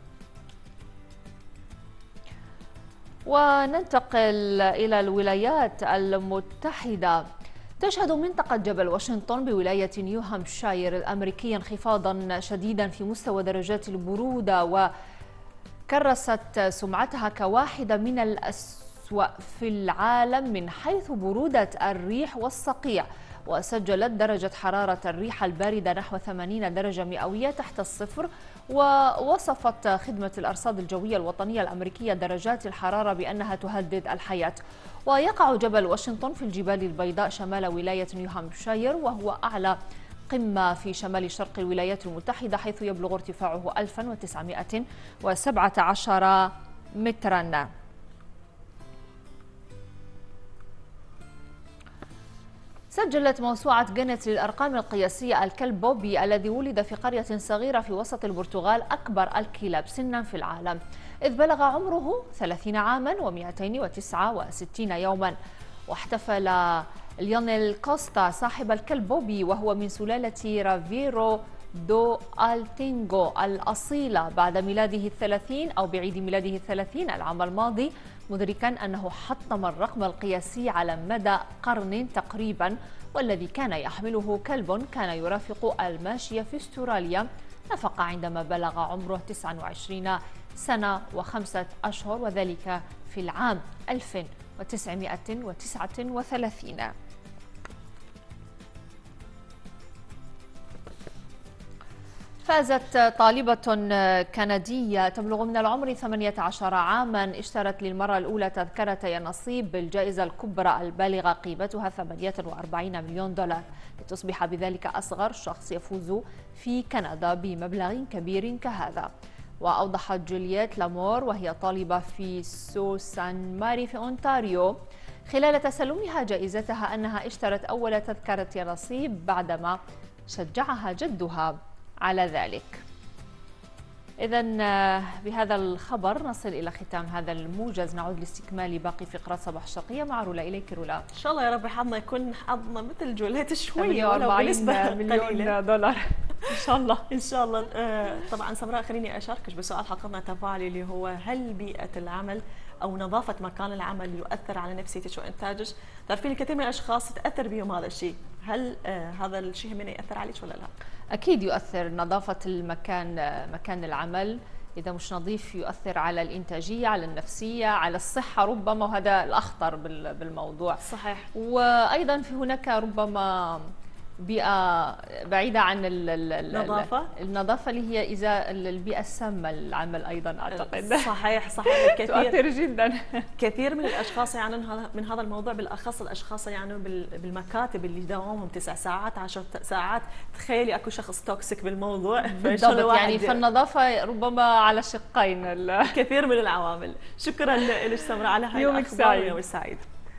وننتقل إلى الولايات المتحدة. تشهد منطقة جبل واشنطن بولاية نيو هامشاير الأمريكية انخفاضا شديدا في مستوى درجات البرودة، وكرست سمعتها كواحدة من الأسوأ في العالم من حيث برودة الريح والصقيع. وسجلت درجة حرارة الريح الباردة نحو 80 درجة مئوية تحت الصفر. ووصفت خدمة الأرصاد الجوية الوطنية الأمريكية درجات الحرارة بأنها تهدد الحياة. ويقع جبل واشنطن في الجبال البيضاء شمال ولاية نيو هامشاير، وهو أعلى قمة في شمال شرق الولايات المتحدة، حيث يبلغ ارتفاعه 1917 متراً. سجلت موسوعة جينيس للأرقام القياسية الكلب بوبي الذي ولد في قرية صغيرة في وسط البرتغال أكبر الكلاب سنا في العالم، إذ بلغ عمره 30 عاما و269 يوما. واحتفل ليونيل كوستا صاحب الكلب بوبي وهو من سلالة رافيرو دو ألتينغو الأصيلة بعد ميلاده 30 أو بعيد ميلاده 30 العام الماضي، مدركا أنه حطم الرقم القياسي على مدى قرن تقريبا، والذي كان يحمله كلب كان يرافق الماشية في استراليا. نفق عندما بلغ عمره 29 سنة و5 أشهر، وذلك في العام 1939. فازت طالبة كندية تبلغ من العمر 18 عاما اشترت للمرة الأولى تذكرة يا نصيب بالجائزة الكبرى البالغة قيمتها 48 مليون دولار، لتصبح بذلك أصغر شخص يفوز في كندا بمبلغ كبير كهذا. وأوضحت جولييت لامور وهي طالبة في سوسان ماري في أونتاريو خلال تسلمها جائزتها أنها اشترت أول تذكرة يا نصيب بعدما شجعها جدها على ذلك. إذن بهذا الخبر نصل إلى ختام هذا الموجز. نعود لاستكمال باقي فقرات صباح الشرقية مع رولا. إليك رولا. إن شاء الله يا رب حظنا يكون حظنا مثل جولات شوية 48 مليون دولار إن شاء الله. إن شاء الله. طبعا سمراء خليني أشاركش بسؤال حلقتنا التفاعلي اللي هو: هل بيئة العمل أو نظافة مكان العمل يؤثر على نفسيتك وإنتاجك؟ تعرفين الكثير من الأشخاص تأثر بهم هذا الشيء، هل هذا الشيء من يأثر عليك ولا لا؟ أكيد يؤثر. نظافة مكان العمل إذا مش نظيف يؤثر على الإنتاجية، على النفسية، على الصحة ربما، وهذا الأخطر بالموضوع. صحيح. وأيضا في هناك ربما بيئة بعيدة عن النظافة اللي هي إذا البيئة السامة للعمل أيضا أعتقد. صحيح تؤثر جدا. كثير من الأشخاص يعني من هذا الموضوع، بالأخص الأشخاص يعني بالمكاتب اللي دوامهم 9 ساعات 10 ساعات. تخيلي أكو شخص توكسيك بالموضوع. بالضبط، يعني فالنظافة ربما على شقين. كثير من العوامل. شكرا لك سمراء على هاي يومك سعيد. يومك سعيد.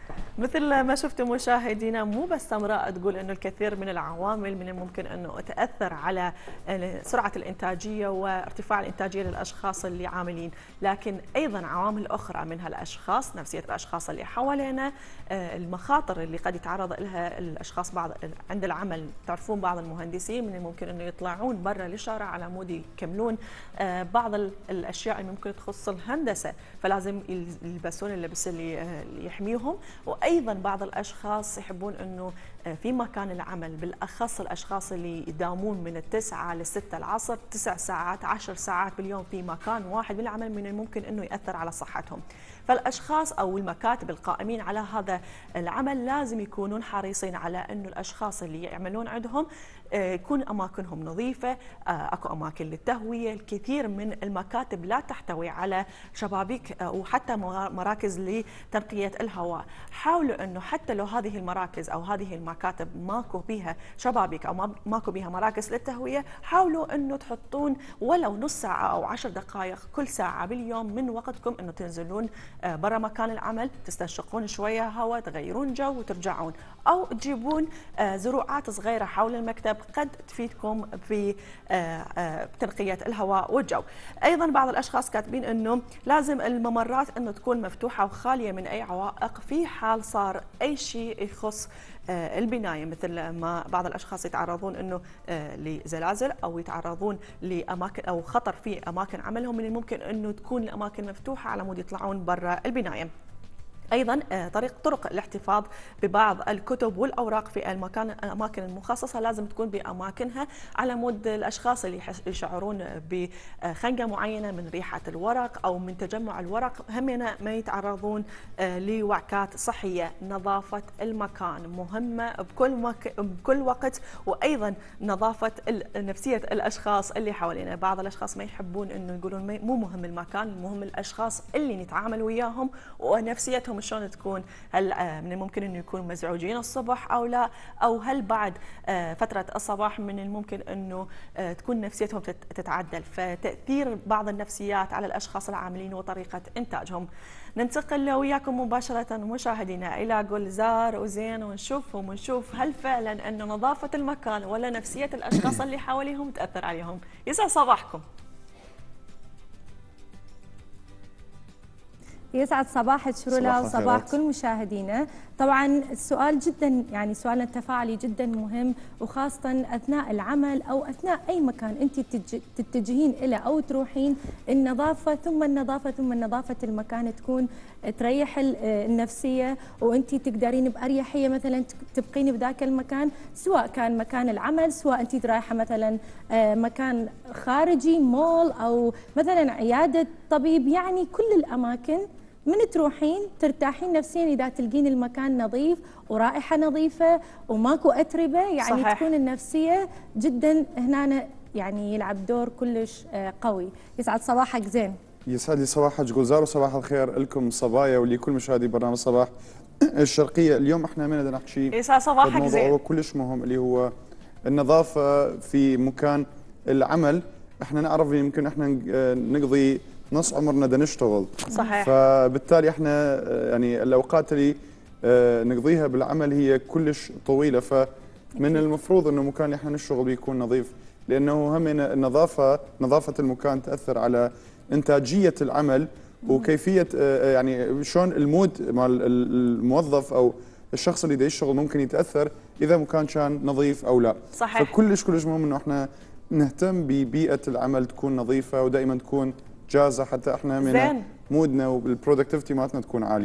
مثل ما شفتوا مشاهدينا، مو بس سمراء تقول انه الكثير من العوامل من الممكن انه تاثر على سرعه الانتاجيه وارتفاع الانتاجيه للاشخاص اللي عاملين، لكن ايضا عوامل اخرى منها الاشخاص، نفسيه الاشخاص اللي حوالينا، المخاطر اللي قد يتعرض لها الاشخاص بعض عند العمل. تعرفون بعض المهندسين من الممكن انه يطلعون برا للشارع على مود يكملون بعض الاشياء اللي ممكن تخص الهندسه، فلازم يلبسون اللبس اللي يحميهم. وايضا بعض الاشخاص يحبون انه في مكان العمل، بالاخص الاشخاص اللي يداومون من 9 ل 6 العصر 9 ساعات 10 ساعات باليوم في مكان واحد بالعمل، من الممكن انه ياثر على صحتهم. فالاشخاص او المكاتب القائمين على هذا العمل لازم يكونون حريصين على انه الاشخاص اللي يعملون عندهم يكون اماكنهم نظيفه، اكو اماكن للتهويه. الكثير من المكاتب لا تحتوي على شبابيك وحتى مراكز لتنقيه الهواء. حاولوا انه حتى لو هذه المراكز او هذه المكاتب ماكو بها شبابيك او ماكو بها مراكز للتهويه، حاولوا انه تحطون ولو نص ساعه او 10 دقائق كل ساعه باليوم من وقتكم انه تنزلون برا مكان العمل، تستنشقون شويه هواء، تغيرون جو وترجعون، او تجيبون زروعات صغيره حول المكتب قد تفيدكم في تنقيه الهواء والجو. ايضا بعض الاشخاص كاتبين انه لازم الممرات انه تكون مفتوحه وخاليه من اي عوائق في حال صار اي شيء يخص البنايه، مثل ما بعض الاشخاص يتعرضون انه لزلازل او يتعرضون لاماكن او خطر في اماكن عملهم، من الممكن انه تكون الاماكن مفتوحه على مود يطلعون برا البنايه. ايضا طرق الاحتفاظ ببعض الكتب والاوراق في الاماكن المخصصه لازم تكون باماكنها على مود الاشخاص اللي يشعرون بخنقه معينه من ريحه الورق او من تجمع الورق همنا ما يتعرضون لوعكات صحيه. نظافه المكان مهمه بكل وقت، وايضا نظافه نفسيه الاشخاص اللي حوالينا. بعض الاشخاص ما يحبون انه يقولون مو مهم المكان، المهم الاشخاص اللي نتعامل وياهم ونفسيتهم شلون تكون. هل من الممكن انه يكونوا مزعوجين الصبح او لا، او هل بعد فتره الصباح من الممكن انه تكون نفسيتهم تتعدل. فتاثير بعض النفسيات على الاشخاص العاملين وطريقه انتاجهم. ننتقل وياكم مباشره مشاهدينا الى جولزار وزين ونشوف هل فعلا انه نظافه المكان ولا نفسيه الاشخاص اللي حواليهم تاثر عليهم. يسعد صباحكم. يسعد صباحك شرولا وصباح كل مشاهدينا. طبعا السؤال جدا يعني سؤالنا التفاعلي جدا مهم، وخاصة أثناء العمل أو أثناء أي مكان أنت تتجهين إلى أو تروحين. النظافة ثم النظافة ثم نظافة المكان تكون تريح النفسية، وأنت تقدرين بأريحية مثلا تبقين بذاك المكان، سواء كان مكان العمل، سواء أنت رايحة مثلا مكان خارجي مول أو مثلا عيادة طبيب. يعني كل الأماكن من تروحين ترتاحين نفسيا إذا تلقين المكان نظيف ورائحة نظيفة وماكو أتربة. يعني صحيح. تكون النفسية جدا هنا يعني يلعب دور كلش قوي. يسعد صباحك زين. يسعد لي صباحك جولزار، وصباح الخير لكم صبايا ولكل مشاهدي برنامج صباح الشرقية. اليوم احنا بدنا نحكي يسعد صباحك زين. موضوع كلش مهم اللي هو النظافة في مكان العمل. احنا نعرف يمكن احنا نقضي نص عمرنا دا نشتغل، صحيح. فبالتالي احنا يعني الاوقات اللي نقضيها بالعمل هي كلش طويله، فمن المفروض انه المكان اللي احنا نشتغل بيه يكون نظيف، لانه هم نظافه المكان تاثر على انتاجيه العمل وكيفيه يعني شلون المود مال الموظف او الشخص اللي دا يشتغل ممكن يتاثر اذا مكان كان نظيف او لا. صحيح. فكلش مهم انه احنا نهتم ببيئه العمل تكون نظيفه ودائما تكون جاهزه حتى احنا من مودنا والبرودكتيفيتي مالتنا تكون عاليه.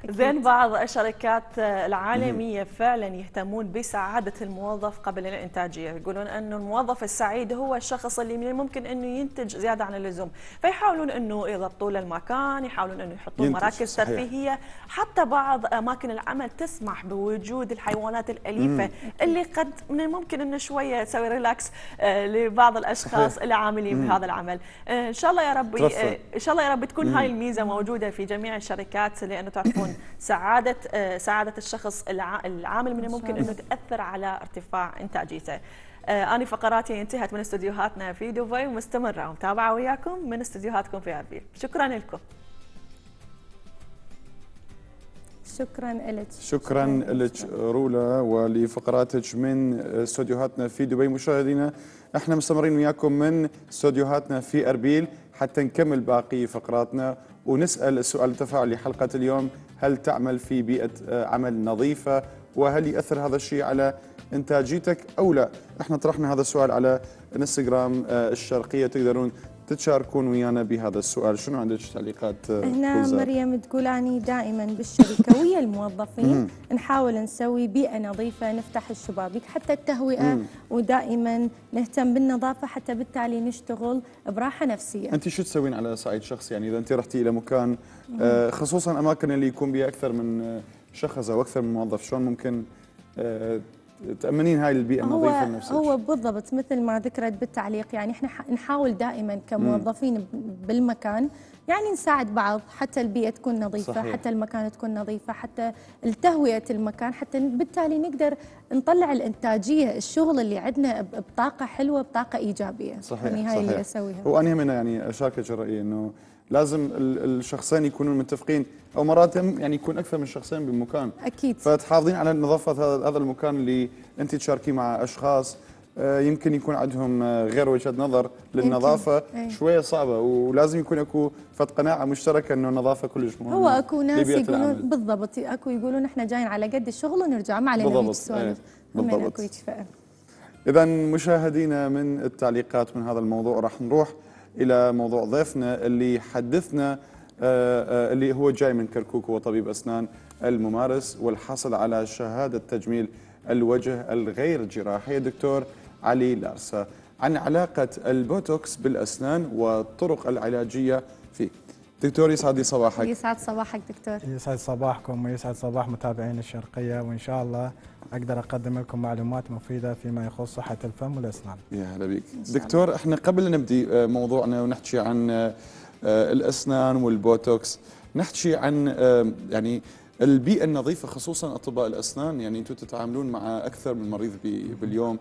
زين بعض الشركات العالمية فعلا يهتمون بسعادة الموظف قبل الإنتاجية، يقولون أنه الموظف السعيد هو الشخص اللي من الممكن أنه ينتج زيادة عن اللزوم، فيحاولون أنه يضبطوا له المكان، يحاولون أنه يحطون مراكز ترفيهية، حتى بعض أماكن العمل تسمح بوجود الحيوانات الأليفة اللي قد من الممكن أنه شوية تسوي ريلاكس لبعض الأشخاص اللي عاملين بهذا العمل. إن شاء الله يا رب إن شاء الله يا رب تكون هاي الميزة موجودة في جميع الشركات، لأنه تعرفون سعادة الشخص العامل من الممكن أنه تأثر على ارتفاع إنتاجيته. أنا فقراتي انتهت من استديوهاتنا في دبي ومستمرة ومتابعة وياكم من استديوهاتكم في أربيل. شكرا لكم. شكرا لك. شكرا لك رولا ولفقراتك من استديوهاتنا في دبي. مشاهدينا احنا مستمرين وياكم من استديوهاتنا في أربيل حتى نكمل باقي فقراتنا ونسأل السؤال التفاعلي حلقة اليوم: هل تعمل في بيئة عمل نظيفة؟ وهل يأثر هذا الشيء على إنتاجيتك أو لا؟ احنا طرحنا هذا السؤال على انستغرام الشرقية، تقدرون تتشاركون ويانا بهذا السؤال. شنو عندك تعليقات؟ هنا مريم تقول أني دائما بالشركة ويا الموظفين نحاول نسوي بيئة نظيفة، نفتح الشبابيك حتى التهوئة، ودائما نهتم بالنظافة حتى بالتالي نشتغل براحة نفسية. أنت شو تسوين على صعيد شخصي؟ يعني إذا أنت رحتي إلى مكان خصوصا أماكن اللي يكون بها أكثر من شخص أو أكثر من موظف، شلون ممكن تأمنين هاي البيئة النظيفة لنفسك؟ هو بالضبط مثل ما ذكرت بالتعليق، يعني احنا نحاول دائما كموظفين بالمكان يعني نساعد بعض حتى البيئة تكون نظيفة، صحيح. حتى المكان تكون نظيفة، حتى التهوية المكان، حتى بالتالي نقدر نطلع الإنتاجية، الشغل اللي عندنا بطاقة حلوة، بطاقة إيجابية. صحيح. يعني هاي اللي أسويها. وأنا هم يعني أشاركك الرأي إنه لازم الشخصين يكونون متفقين، او مرات يعني يكون اكثر من شخصين بمكان. اكيد. فتحافظين على نظافه هذا المكان اللي انت تشاركيه مع اشخاص يمكن يكون عندهم غير وجهه نظر للنظافه شويه صعبه، ولازم يكون اكو فد قناعه مشتركه انه النظافه كلش مهمه. هو اكو ناس يقولون بالضبط، اكو يقولون احنا جايين على قد الشغل ونرجع، ما علينا هيك سوالف. بالضبط. اذا مشاهدينا من التعليقات من هذا الموضوع راح نروح الى موضوع ضيفنا اللي حدثنا اللي هو جاي من كركوك، هو طبيب أسنان الممارس والحاصل على شهادة تجميل الوجه الغير جراحي، دكتور علي لارسا، عن علاقة البوتوكس بالأسنان والطرق العلاجية فيه. دكتور يسعد صباحك. يسعد صباحك دكتور. يسعد صباحكم ويسعد صباح متابعين الشرقية، وإن شاء الله أقدر أقدم لكم معلومات مفيدة فيما يخص صحة الفم والأسنان. يا هلا بك دكتور. احنا قبل نبدي موضوعنا ونحكي عن الأسنان والبوتوكس، نحكي عن يعني البيئة النظيفة خصوصا أطباء الأسنان. يعني أنتم تتعاملون مع أكثر من مريض باليوم،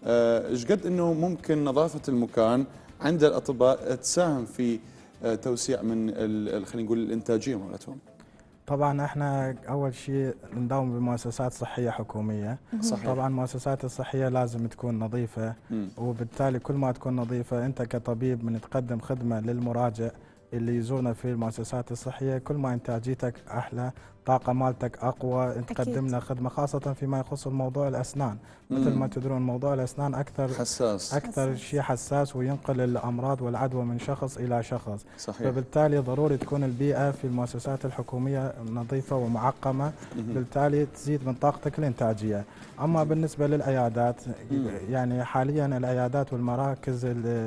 إيش قد أنه ممكن نظافة المكان عند الأطباء تساهم في توسيع من خلينا نقول الإنتاجية مالتهم؟ طبعا احنا اول شيء نداوم بمؤسسات صحيه حكوميه. صحيح. طبعا المؤسسات الصحيه لازم تكون نظيفه، وبالتالي كل ما تكون نظيفه انت كطبيب من تقدم خدمه للمراجع اللي يزورنا في المؤسسات الصحيه، كل ما انتاجيتك احلى، طاقه مالتك اقوى، تقدم لنا خدمه، خاصه فيما يخص الموضوع الاسنان. مثل ما تدرون موضوع الاسنان اكثر حساس، اكثر شيء حساس، وينقل الامراض والعدوى من شخص الى شخص. صحيح. فبالتالي ضروري تكون البيئه في المؤسسات الحكوميه نظيفه ومعقمه، بالتالي تزيد من طاقتك الانتاجيه. اما بالنسبه للعيادات، يعني حاليا العيادات والمراكز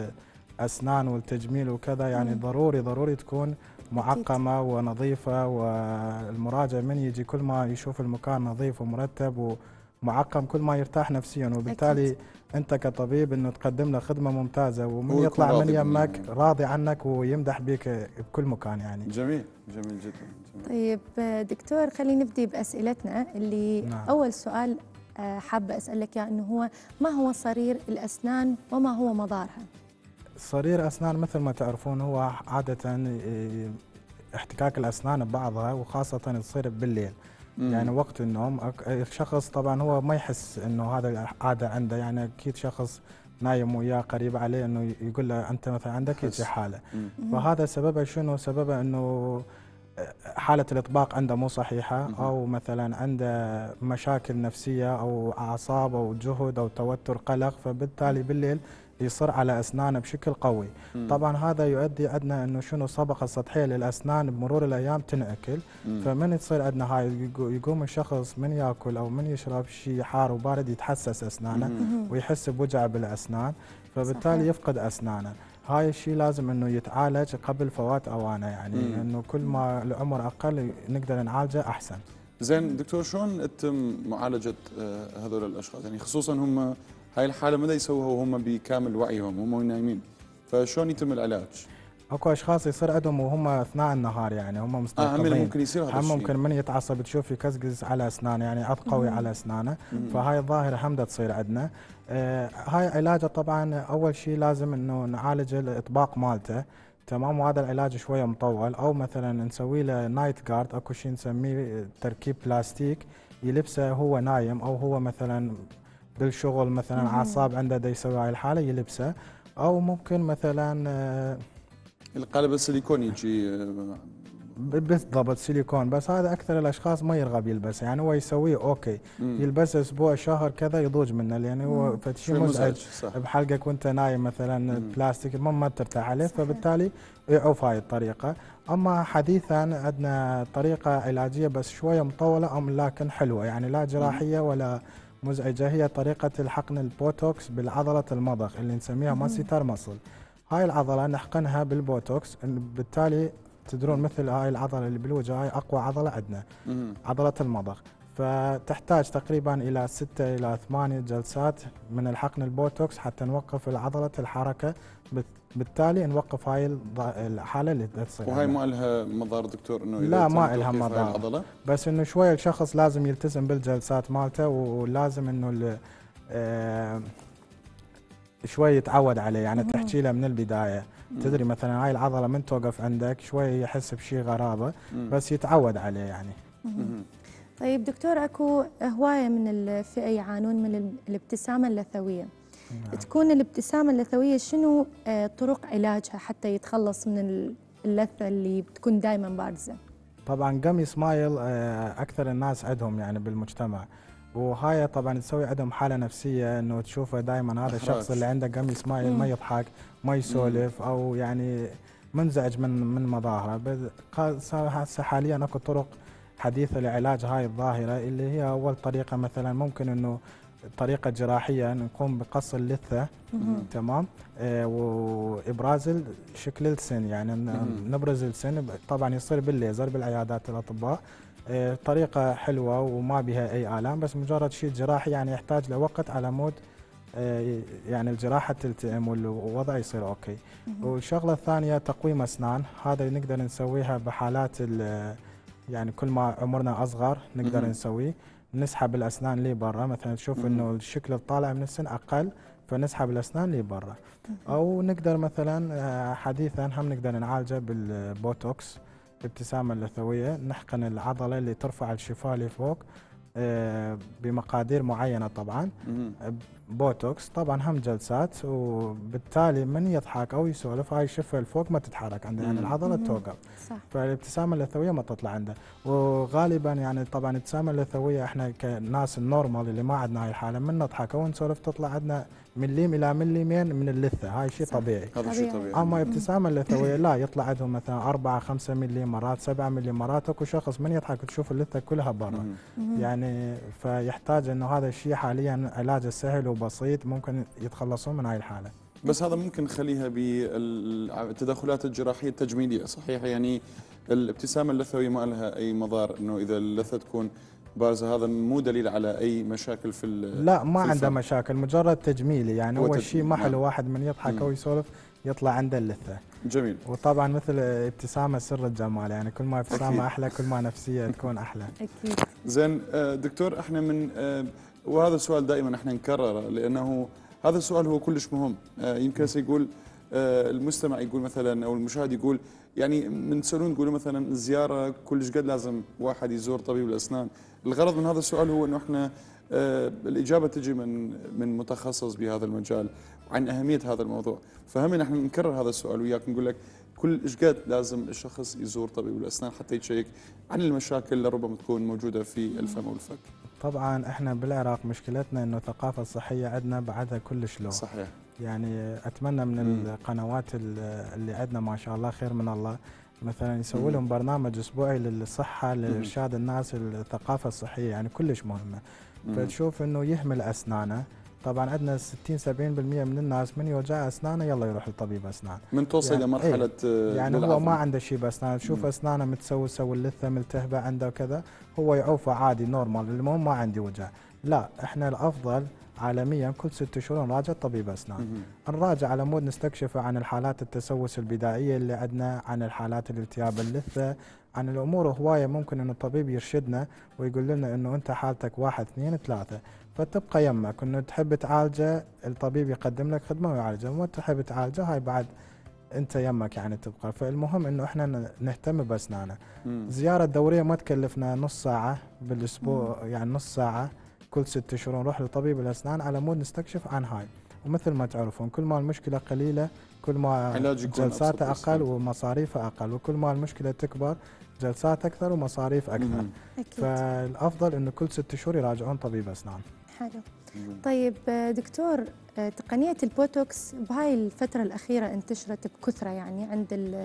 الاسنان والتجميل وكذا يعني ضروري تكون معقمه ونظيفه، والمراجع من يجي كل ما يشوف المكان نظيف ومرتب ومعقم كل ما يرتاح نفسيا، وبالتالي أكيد. انت كطبيب انه تقدم له خدمه ممتازه، ومن يطلع من يمك راضي عنك ويمدح بك بكل مكان. يعني جميل جميل جدا. طيب دكتور، خلينا نبدي باسئلتنا اللي نعم. اول سؤال حابه اسالك اياه انه هو ما هو صرير الاسنان وما هو مضارها؟ صرير الأسنان مثل ما تعرفون هو عادة احتكاك الأسنان ببعضها، وخاصة تصير بالليل. يعني وقت النوم الشخص طبعا هو ما يحس انه هذا عادة عنده، يعني اكيد شخص نايم وياه قريب عليه انه يقول له انت مثلا عندك هيك حالة. فهذا سببه شنو؟ سببه انه حالة الإطباق عنده مو صحيحة، أو مثلا عنده مشاكل نفسية أو أعصاب أو جهد أو توتر قلق، فبالتالي بالليل يصر على اسنانه بشكل قوي. طبعا هذا يؤدي عندنا انه شنو الصبغه السطحيه للاسنان بمرور الايام تنأكل. فمن تصير عندنا هاي يقوم الشخص من ياكل او من يشرب شيء حار وبارد يتحسس اسنانه ويحس بوجع بالاسنان، فبالتالي يفقد اسنانه. هاي الشيء لازم انه يتعالج قبل فوات اوانه، يعني انه كل ما العمر اقل نقدر نعالجه احسن. زين دكتور، شلون تتم معالجه هذول الاشخاص؟ يعني خصوصا هم هاي الحاله ماذا يسووها وهم بكامل وعيهم هم نايمين، فشلون يتم العلاج؟ اكو اشخاص يصير عندهم وهم اثناء النهار، يعني هم مستيقظين. ممكن يصير هذا الشيء. ممكن من يتعصب تشوف يكزقز على اسنانه، يعني عض قوي على اسنانه، فهاي الظاهره هم تصير عندنا. هاي علاجه طبعا اول شيء لازم انه نعالج الاطباق مالته، تمام، وهذا العلاج شويه مطول، او مثلا نسوي له نايت جارد، اكو شيء نسميه تركيب بلاستيك يلبسه هو نايم، او هو مثلا بالشغل مثلا اعصاب عنده دا يسوي هاي الحاله يلبسه، او ممكن مثلا القالب السيليكون يجي بالضبط سيليكون، بس هذا اكثر الاشخاص ما يرغب يلبسه، يعني هو يسويه اوكي يلبسه اسبوع شهر كذا يضوج منه، لان هو شيء مزعج بحلقك وانت نايم مثلا بلاستيك ما ترتاح عليه، فبالتالي يعوف هاي الطريقه. اما حديثا عندنا طريقه علاجيه بس شويه مطوله لكن حلوه، يعني لا جراحيه ولا مزعجه، هي طريقه الحقن البوتوكس بالعضله المضغ اللي نسميها ماسيتر ماسل. هاي العضله نحقنها بالبوتوكس، بالتالي تدرون مثل هاي العضله اللي بالوجه هاي اقوى عضله عندنا عضله المضغ، فتحتاج تقريبا الى 6 إلى 8 جلسات من الحقن البوتوكس حتى نوقف العضله الحركه، بالتالي نوقف هاي الحاله اللي تصير. وهاي ما لها مضار دكتور؟ انه لا ما لها مضار، بس انه شويه الشخص لازم يلتزم بالجلسات مالته، ولازم انه شوي يتعود عليه، يعني تحكي له من البدايه تدري مثلا هاي العضله من توقف عندك شوي يحس بشيء غرابه، بس يتعود عليه يعني. طيب دكتور، اكو هوايه من الفئه يعانون من الابتسامه اللثويه. تكون الابتسامه اللثويه شنو طرق علاجها حتى يتخلص من اللثه اللي بتكون دائما بارزه؟ طبعا قمي سمايل اكثر الناس عندهم يعني بالمجتمع، وهاي طبعا تسوي عندهم حاله نفسيه، انه تشوفه دائما هذا الشخص اللي عنده قمي سمايل ما يضحك ما يسولف، او يعني منزعج من مظاهره. هسه حاليا اكو طرق حديثه لعلاج هاي الظاهره، اللي هي اول طريقه مثلا ممكن انه طريقه جراحيه نقوم بقص اللثه، تمام، وابراز شكل السن، يعني نبرز السن، طبعا يصير بالليزر بالعيادات الاطباء. طريقه حلوه وما بها اي الام، بس مجرد شيء جراحي، يعني يحتاج لوقت على مود يعني الجراحه تلتئم والوضع يصير اوكي. والشغله الثانيه تقويم اسنان، هذا نقدر نسويها بحالات يعني كل ما عمرنا اصغر نقدر نسويه، نسحب الاسنان اللي برا، مثلا تشوف انه الشكل الطالع من السن اقل فنسحب الاسنان اللي برا، او نقدر مثلا حديثا هم نقدر نعالجه بالبوتوكس الابتسامه اللثويه، نحقن العضله اللي ترفع الشفاه لفوق بمقادير معينه طبعا بوتوكس، طبعا هم جلسات، وبالتالي من يضحك او يسولف هاي الشفه لفوق ما تتحرك عنده، يعني العضله توقف، فالابتسامه اللثويه ما تطلع عنده. وغالبا يعني طبعا الابتسامه اللثويه احنا كناس النورمال اللي ما عندنا هاي الحاله من نضحك او نسولف تطلع عندنا مليم الى مليمين من اللثه، هاي شيء طبيعي. هذا شيء طبيعي. اما الابتسامه اللثويه لا، يطلع عندهم مثلا 4 5 ملي مرات 7 ملي مرات، اكو شخص من يضحك تشوف اللثه كلها برا، يعني فيحتاج انه هذا الشيء حاليا علاجه سهل وبسيط، ممكن يتخلصون من هاي الحاله. بس هذا ممكن نخليها بالتدخلات الجراحيه التجميليه، صحيح؟ يعني الابتسامه اللثويه ما لها اي مضار، انه اذا اللثه تكون بارزه هذا مو دليل على اي مشاكل في لا ما عنده مشاكل، مجرد تجميلي، يعني هو شيء ما حلو واحد من يضحك او يسولف يطلع عنده اللثه. جميل. وطبعا مثل ابتسامه سر الجمال، يعني كل ما ابتسامه احلى كل ما نفسيه تكون احلى. اكيد. زين دكتور، احنا من وهذا السؤال دائما احنا نكرره، لانه هذا السؤال هو كلش مهم. يمكن سيقول المستمع يقول مثلا او المشاهد يقول يعني من تسالون تقولوا مثلا الزياره كلش قد لازم واحد يزور طبيب الاسنان. الغرض من هذا السؤال هو انه احنا الاجابه تجي من متخصص بهذا المجال عن اهميه هذا الموضوع، فهمنا احنا نكرر هذا السؤال وياك، نقول لك كل ايش قد لازم الشخص يزور طبيب الاسنان حتى يتشيك عن المشاكل اللي ربما تكون موجوده في الفم والفك. طبعا احنا بالعراق مشكلتنا انه الثقافه الصحيه عندنا بعدها كلش لو. صحيح. يعني اتمنى من القنوات اللي عندنا ما شاء الله خير من الله مثلا يسوي لهم برنامج اسبوعي للصحه لارشاد الناس الثقافه الصحيه، يعني كلش مهمه. فتشوف انه يهمل اسنانه. طبعا عندنا 60-70% من الناس من يوجع اسنانه يلا يروح لطبيب اسنان. من توصل يعني لمرحله يعني هو ما عنده شيء باسنانه، تشوف اسنانه متسوسه واللثه ملتهبه عنده وكذا، هو يعوفه عادي نورمال، المهم ما عندي وجع. لا، احنا الافضل عالميا كل 6 شهور نراجع طبيب اسنان. نراجع على مود نستكشف عن الحالات التسوس البدائيه اللي عندنا، عن الحالات الالتهاب اللثه، عن الامور هوايه ممكن انه الطبيب يرشدنا ويقول لنا انه انت حالتك 1 2 3، فتبقى يمك انه تحب تعالجه الطبيب يقدم لك خدمه ويعالجه، مو تحب تعالجه هاي بعد انت يمك يعني تبقى. فالمهم انه احنا نهتم باسناننا. زياره دوريه ما تكلفنا نص ساعه بالاسبوع، يعني نص ساعه كل 6 شهور نروح لطبيب الاسنان على مود نستكشف عن هاي. ومثل ما تعرفون كل ما المشكله قليله كل ما جلساته اقل ومصاريفه اقل، وكل ما المشكله تكبر جلسات اكثر ومصاريف اكثر. فالافضل انه كل 6 شهور يراجعون طبيب اسنان. حلو. طيب دكتور، تقنيه البوتوكس بهاي الفتره الاخيره انتشرت بكثره يعني عند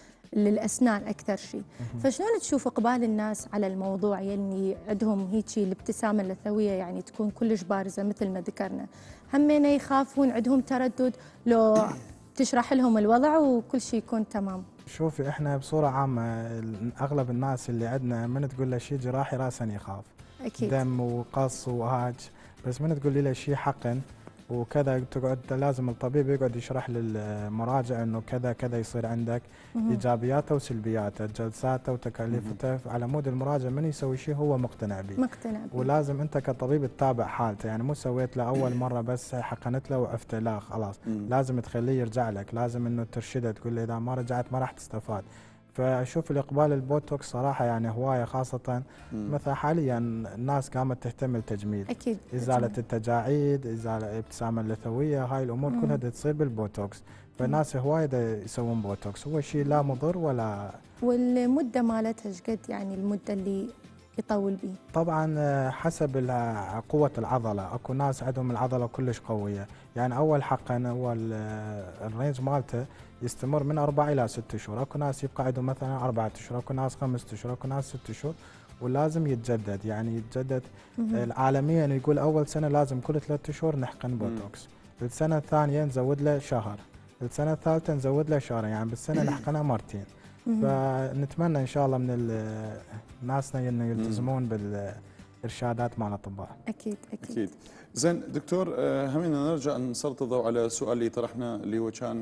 للاسنان اكثر شيء، فشلون تشوف اقبال الناس على الموضوع يلي عندهم هيك الابتسامه اللثويه يعني تكون كلش بارزه مثل ما ذكرنا، همين يخافون عندهم تردد لو تشرح لهم الوضع وكل شيء يكون تمام؟ شوفي احنا بصوره عامه اغلب الناس اللي عندنا من تقول له شيء جراحي راسا يخاف. اكيد. دم وقص وهاج، بس من تقول له شيء حقن وكذا تقعد لازم الطبيب يقعد يشرح للمراجع انه كذا كذا يصير عندك، ايجابياته وسلبياته، جلساته وتكاليفه، على مود المراجع من يسوي شيء هو مقتنع به. ولازم انت كطبيب تتابع حالته، يعني مو سويت له اول مره بس حقنت له وعفته، لا خلاص لازم تخليه يرجع لك، لازم انه ترشده تقول له اذا ما رجعت ما راح تستفاد. فاشوف الاقبال البوتوكس صراحه يعني هوايه، خاصه مثلا حاليا الناس قامت تهتم بالتجميل. اكيد. ازاله التجاعيد، ازاله الابتسامه اللثويه، هاي الامور كلها تصير بالبوتوكس، فالناس هوايه يسوون بوتوكس، هو شيء لا مضر ولا. والمده مالتها ايش قد يعني المده اللي يطول به؟ طبعا حسب قوه العضله، اكو ناس عندهم العضله كلش قويه، يعني اول حقن هو الرينج مالته يستمر من 4 إلى 6 شهور، اكو ناس يبقى عندهم مثلا 4 اشهر، اكو ناس 5 اشهر، اكو ناس 6 شهور، ولازم يتجدد، يعني يتجدد عالميا يقول اول سنه لازم كل 3 شهور نحقن بوتوكس، السنه الثانيه نزود له شهر، السنه الثالثه نزود له شهرين، يعني بالسنه نحقنها مرتين. فنتمنى ان شاء الله من ناسنا انه يلتزمون بالارشادات مع الاطباء. اكيد. زين دكتور، همينا نرجع نسلط الضوء على سؤال اللي طرحناه اللي هو كان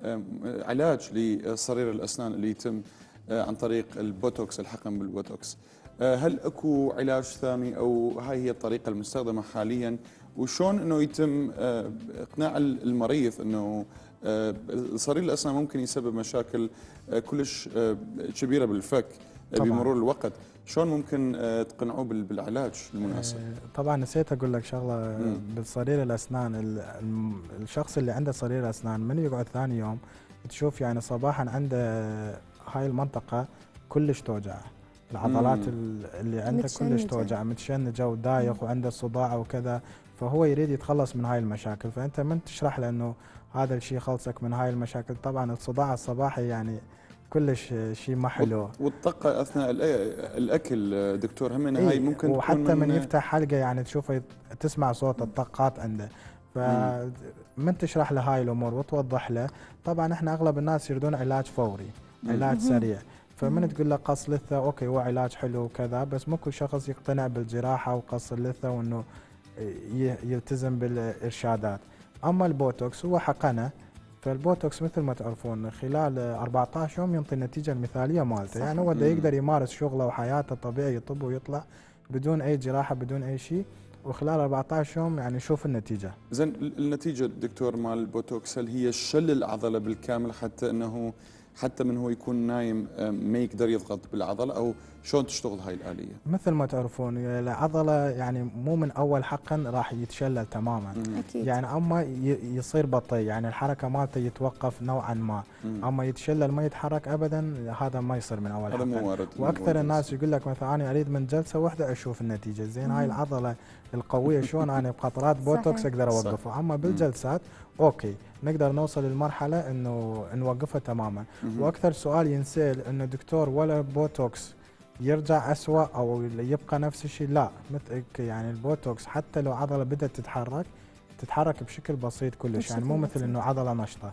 علاج لصرير الاسنان اللي يتم عن طريق البوتوكس، الحقن بالبوتوكس. هل اكو علاج ثاني او هاي هي الطريقه المستخدمه حاليا؟ وشون انه يتم اقناع المريض انه صرير الاسنان ممكن يسبب مشاكل كلش كبيره بالفك بمرور الوقت؟ شلون ممكن تقنعوه بالعلاج المناسب؟ طبعا نسيت اقول لك شغله بالصرير الاسنان، الشخص اللي عنده صرير اسنان من يقعد ثاني يوم تشوف يعني صباحا عنده هاي المنطقه كلش توجع، العضلات اللي عنده كلش توجع، متشنجه ودايخ وعنده صداع وكذا، فهو يريد يتخلص من هاي المشاكل، فانت من تشرح له انه هذا الشيء خلصك من هاي المشاكل. طبعا الصداع الصباحي يعني كلش شيء ما حلو، والطقه اثناء الاكل دكتور هم هاي ممكن وحتى من يفتح حلقه يعني تشوفه تسمع صوت الطقات عنده، فمن تشرح له هاي الامور وتوضح له. طبعا احنا اغلب الناس يريدون علاج فوري، علاج سريع، فمن تقول له قص لثه اوكي هو علاج حلو وكذا، بس مو كل شخص يقتنع بالجراحه وقص اللثه وانه يلتزم بالارشادات. اما البوتوكس هو حقنه، فالبوتوكس مثل ما تعرفون خلال 14 يوم ينطي النتيجه المثاليه مالته، يعني هو يقدر يمارس شغله وحياته طبيعي، يطب ويطلع بدون اي جراحه بدون اي شيء، وخلال 14 يوم يعني نشوف النتيجه. زين النتيجه دكتور مال البوتوكس هل هي شل العضله بالكامل حتى انه حتى من هو يكون نايم ما يقدر يضغط بالعضله، او شلون تشتغل هاي الآلية؟ مثل ما تعرفون العضلة يعني مو من أول حقن راح يتشلل تماما. أكيد. يعني أما يصير بطيء، يعني الحركة مالته يتوقف نوعا ما، أما يتشلل ما يتحرك أبدا، هذا ما يصير من أول حقن. هذا مو وارد. وأكثر الناس يقول لك مثلا أنا أريد من جلسة واحدة أشوف النتيجة، زين هاي العضلة القوية شلون أنا بقطرات بوتوكس أقدر أوقفها، أما بالجلسات اوكي نقدر نوصل للمرحله انه نوقفها تماما. واكثر سؤال ينسال انه دكتور ولا بوتوكس يرجع اسوء او يبقى نفس الشيء؟ لا، يعني البوتوكس حتى لو عضله بدات تتحرك بشكل بسيط كلش، يعني مو مثل انه عضله نشطه.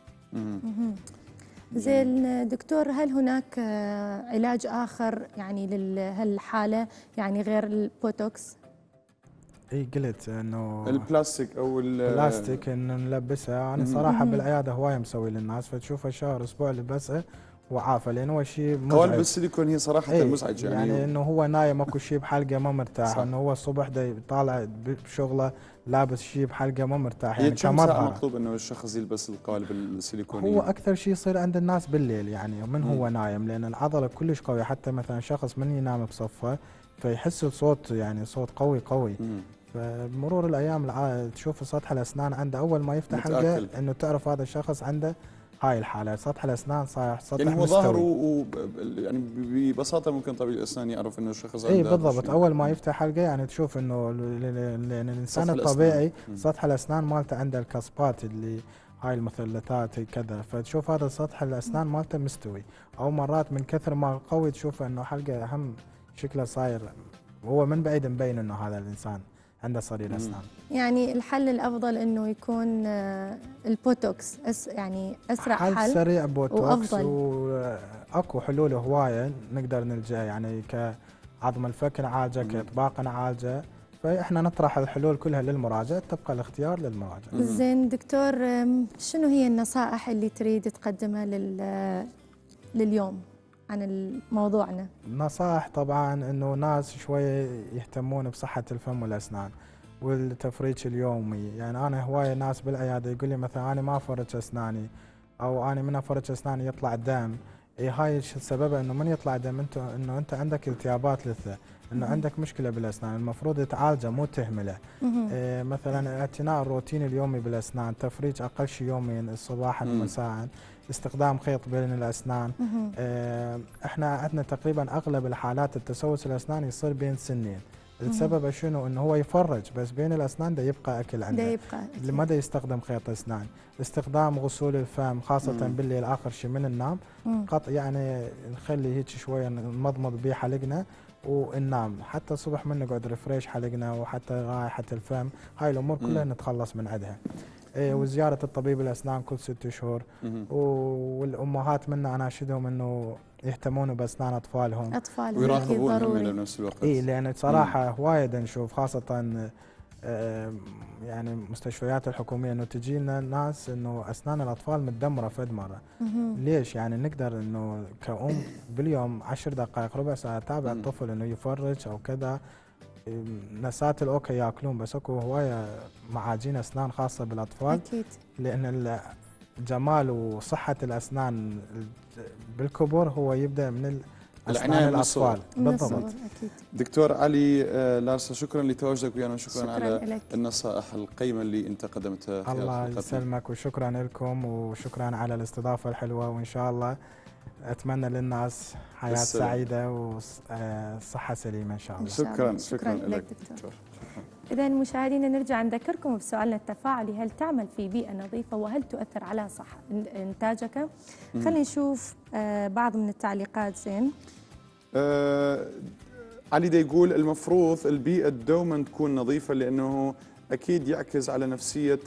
زين دكتور، هل هناك علاج اخر يعني لهالحاله يعني غير البوتوكس؟ اي قلت انه البلاستيك او البلاستيك انه نلبسها. انا صراحه بالعياده هوايه مسوي للناس، فتشوفها شهر اسبوع لبسها وعافى، لان هو شيء مزعج. قوالب السيليكون هي صراحه مزعج يعني انه هو نايم اكو شيء بحلقه ما مرتاح، انه هو الصبح طالع بشغله لابس شيء بحلقه ما مرتاح، يعني كمظهر. مطلوب انه الشخص يلبس القوالب السيليكونيه؟ هو اكثر شيء يصير عند الناس بالليل، يعني من هو نايم، لان العضله كلش قويه. حتى مثلا شخص من ينام بصفه فيحس الصوت، يعني صوت قوي قوي. فبمرور الايام تشوف سطح الاسنان عنده اول ما يفتح حلقه انه تعرف هذا الشخص عنده هاي الحاله، سطح الاسنان صاير سطح يعني هو مستوي. ظاهره يعني ببساطه ممكن طبيب الاسنان يعرف انه الشخص عنده. اي بالضبط، اول ما يفتح حلقه يعني تشوف انه لان الانسان الطبيعي سطح الاسنان مالته عنده الكاسبات اللي هاي المثلثات كذا، فتشوف هذا سطح الاسنان مالته مستوي، او مرات من كثر ما قوي تشوف انه حلقه هم شكله صاير، هو من بعيد مبين انه هذا الانسان عنده صرير اسنان. يعني الحل الافضل انه يكون البوتوكس يعني اسرع حل سريع بوتوكس، وافضل. واكو حلول هوايه نقدر نلجا، يعني كعظم الفك نعالجه، كاطباق نعالجه، فاحنا نطرح الحلول كلها للمراجع، تبقى الاختيار للمراجع. زين دكتور، شنو هي النصائح اللي تريد تقدمها لليوم عن موضوعنا؟ نصائح طبعا انه ناس شويه يهتمون بصحه الفم والاسنان والتفريج اليومي. يعني انا هوايه ناس بالعياده يقول لي مثلا انا ما افرج اسناني، او انا من افرج اسناني يطلع دم. هاي سببها انه من يطلع دم انه انت عندك التهابات لثه، انه عندك مشكله بالاسنان، المفروض تعالجه مو تهمله. مثلا اعتناء الروتين اليومي بالاسنان، تفريج اقل شيء يوميا صباحا ومساء، استخدام خيط بين الاسنان. احنا عندنا تقريبا اغلب الحالات التسوس الاسنان يصير بين سنين. السبب شنو؟ انه هو يفرج بس بين الاسنان ده يبقى اكل عنده، لماذا يستخدم خيط اسنان. استخدام غسول الفم خاصه بالليل اخر شيء من النوم، قط يعني نخلي هيك شويه نمضمض بيه حلقنا وننام، حتى الصبح من نقعد ريفريش حلقنا، وحتى رائحه الفم، هاي الامور كلها نتخلص من عندها. وزياره الطبيب الاسنان كل 6 شهور. والامهات منا اناشدهم انه يهتمون باسنان اطفالهم ويراقبونهم بنفس الوقت. اي لان صراحه هوايه نشوف خاصه يعني مستشفيات الحكوميه انه تجينا ناس انه اسنان الاطفال متدمره فد مره. ليش؟ يعني نقدر انه كأم باليوم 10 دقائق ربع ساعه اتابع الطفل انه يفرج او كذا. نسات الاوكي ياكلون، بس اكو هوايه معاجين اسنان خاصه بالاطفال اكيد، لان جمال وصحه الاسنان بالكبر هو يبدا من العنايه الاطفال. بالضبط. أكيد. دكتور علي لارسا، شكرا لتواجدك ويانا، شكرا على إليك. النصائح القيمه اللي انت قدمتها. الله يسلمك، وشكرا لكم، وشكرا على الاستضافه الحلوه، وان شاء الله اتمنى للناس حياه سعيده وصحه سليمه ان شاء الله. شكرا لك دكتور. إذا مشاهدينا نرجع نذكركم بسؤالنا التفاعلي: هل تعمل في بيئة نظيفة وهل تؤثر على صحة إنتاجك؟ خلينا نشوف بعض من التعليقات. زين علي دا يقول المفروض البيئة دوما تكون نظيفة، لأنه أكيد يعكس على نفسية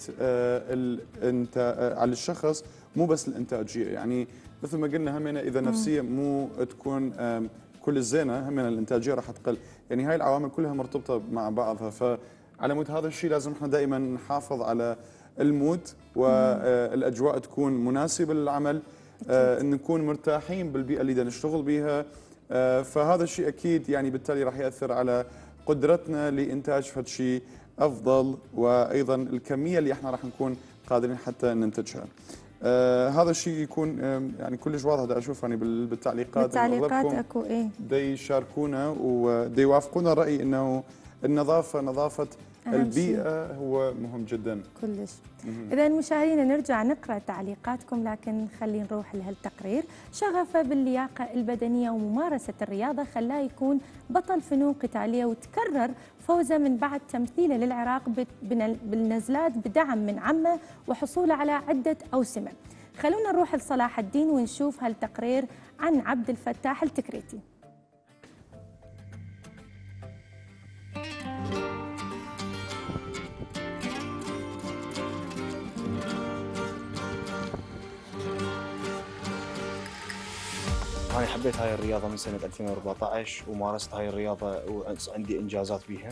على الشخص، مو بس الإنتاجية. يعني مثل ما قلنا همنا إذا نفسية مو تكون كل الزينة، همنا الإنتاجية راح تقل. يعني هاي العوامل كلها مرتبطة مع بعضها، فعلى مود هذا الشيء لازم احنا دائما نحافظ على المود والأجواء تكون مناسبة للعمل، أن نكون مرتاحين بالبيئة اللي نشتغل بها. فهذا الشيء أكيد يعني بالتالي راح يأثر على قدرتنا لإنتاج فد شيء أفضل، وأيضا الكمية اللي احنا راح نكون قادرين حتى ننتجها. هذا الشيء يكون يعني كلش واضح. دا اشوف يعني بالتعليقات اكو دا يشاركونا ودا يوافقونا الراي انه النظافه نظافه البيئة هو مهم جدا كلش. إذا مشاهدينا نرجع نقرأ تعليقاتكم، لكن خلينا نروح لهالتقرير. شغفه باللياقة البدنية وممارسة الرياضة خلاه يكون بطل فنون قتالية، وتكرر فوزه من بعد تمثيله للعراق بالنزلات بدعم من عمه وحصوله على عدة أوسمة. خلونا نروح لصلاح الدين ونشوف هالتقرير عن عبد الفتاح التكريتي. أنا حبيت هاي الرياضة من سنة 2014 ومارست هاي الرياضة وعندي إنجازات بيها.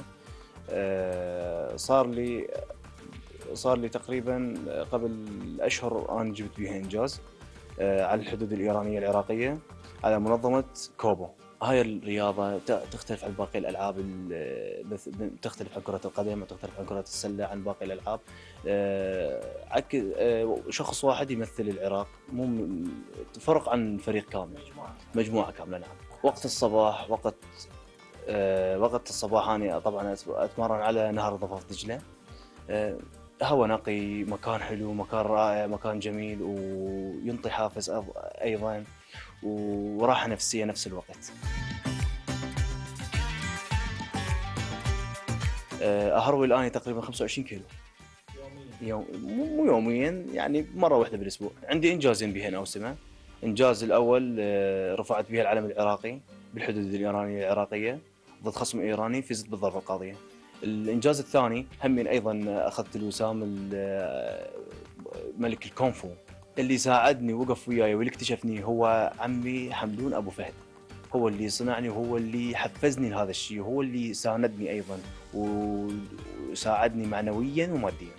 صار لي تقريبا قبل أشهر أنا جبت بيها إنجاز على الحدود الإيرانية العراقية على منظمة كوبو. هاي الرياضة تختلف عن باقي الألعاب، تختلف عن كرة القدم وتختلف عن كرة السلة عن باقي الألعاب. شخص واحد يمثل العراق، مو فرق عن فريق كامل، مجموعة كاملة. نعم. وقت الصباح، وقت الصباح أنا طبعا أتمرن على نهر ضفاف دجلة. هواء نقي، مكان حلو، مكان رائع، مكان جميل، وينطي حافز أيضا، وراحة نفسية نفس الوقت. أهرول الآن تقريبا 25 كيلو مو يوميا، يعني مرة واحدة بالأسبوع. عندي إنجازين بهن أوسمة. إنجاز الأول رفعت به العلم العراقي بالحدود الإيرانية العراقية ضد خصم إيراني، فزت بالضربة القاضية. الإنجاز الثاني همين أيضا أخذت الوسام ملك الكونفو. اللي ساعدني وقف وياي واللي اكتشفني هو عمي حمدون أبو فهد، هو اللي صنعني وهو اللي حفزني لهذا الشيء، وهو اللي ساندني أيضا وساعدني معنويا وماديا.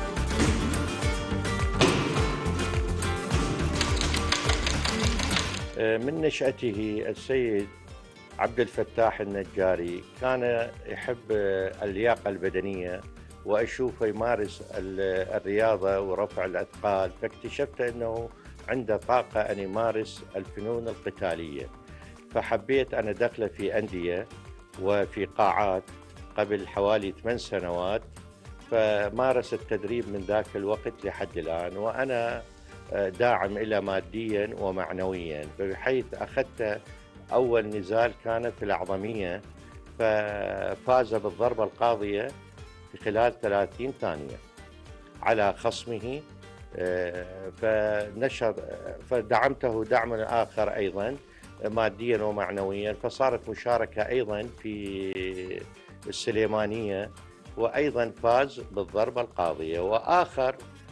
من نشأته السيد عبد الفتاح النجاري كان يحب اللياقة البدنية، وأشوفه يمارس الرياضة ورفع الأثقال، فاكتشفت أنه عنده طاقة أن يمارس الفنون القتالية. فحبيت أنا دخله في أندية وفي قاعات قبل حوالي 8 سنوات، فمارس التدريب من ذاك الوقت لحد الآن، وأنا داعم إلى ماديا ومعنويا، بحيث أخذت أول نزال كانت في الأعظمية، ففاز بالضربة القاضية في خلال 30 ثانية على خصمه. فدعمته دعما آخر أيضا ماديا ومعنويا، فصارت مشاركة أيضا في السليمانية، وأيضا فاز بالضربة القاضية. وآخر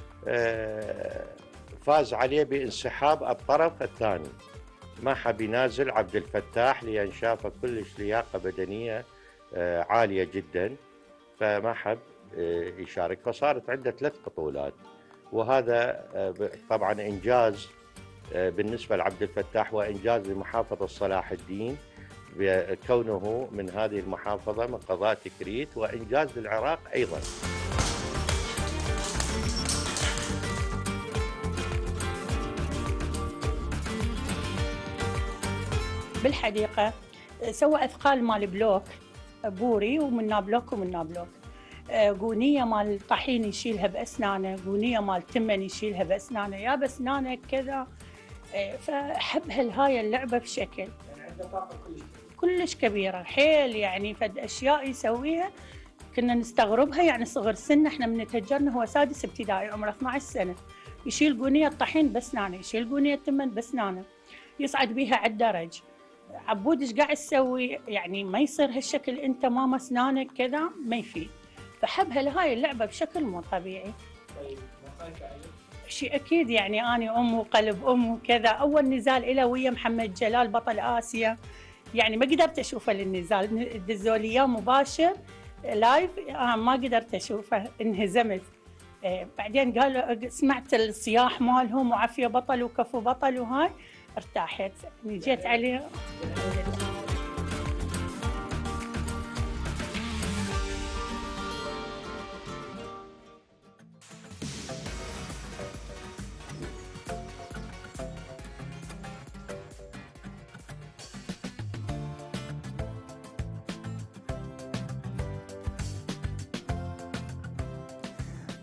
فاز عليه بانسحاب الطرف الثاني، ما حب ينازل عبد الفتاح لأن شافه كلش لياقة بدنية عالية جدا، فما حب يشارك. فصارت عنده 3 بطولات، وهذا طبعا إنجاز بالنسبة لعبد الفتاح، وإنجاز لمحافظة صلاح الدين بكونه من هذه المحافظة من قضاء تكريت، وإنجاز للعراق أيضا. بالحديقة سوى أثقال مال بلوك بوري، ومنا بلوك ومنا بلوك. قونية مال طحين يشيلها بأسنانه، قونية مال تمن يشيلها بأسنانه، يا بأسنانه كذا. فحب هاي اللعبة بشكل يعني عنده طاقة كلش كبيرة حيل، يعني فد أشياء يسويها كنا نستغربها، يعني صغر سنه. احنا من تهجرنا هو سادس ابتدائي عمره 12 سنة، يشيل قونية طحين بأسنانه، يشيل قونية تمن بأسنانه، يصعد بيها على الدرج. عبود ايش قاعد تسوي؟ يعني ما يصير هالشكل، انت ماما اسنانك كذا ما يفيد. فحب هاي اللعبه بشكل مو طبيعي. طيب شيء اكيد، يعني انا ام وقلب ام وكذا. اول نزال له ويا محمد جلال بطل اسيا، يعني ما قدرت اشوفه للنزال، دزوا لي اياه مباشر لايف، ما قدرت اشوفه، انهزمت. بعدين قالوا سمعت الصياح مالهم وعافيه بطل وكفو بطل وهاي، ارتاحت، جيت عليه.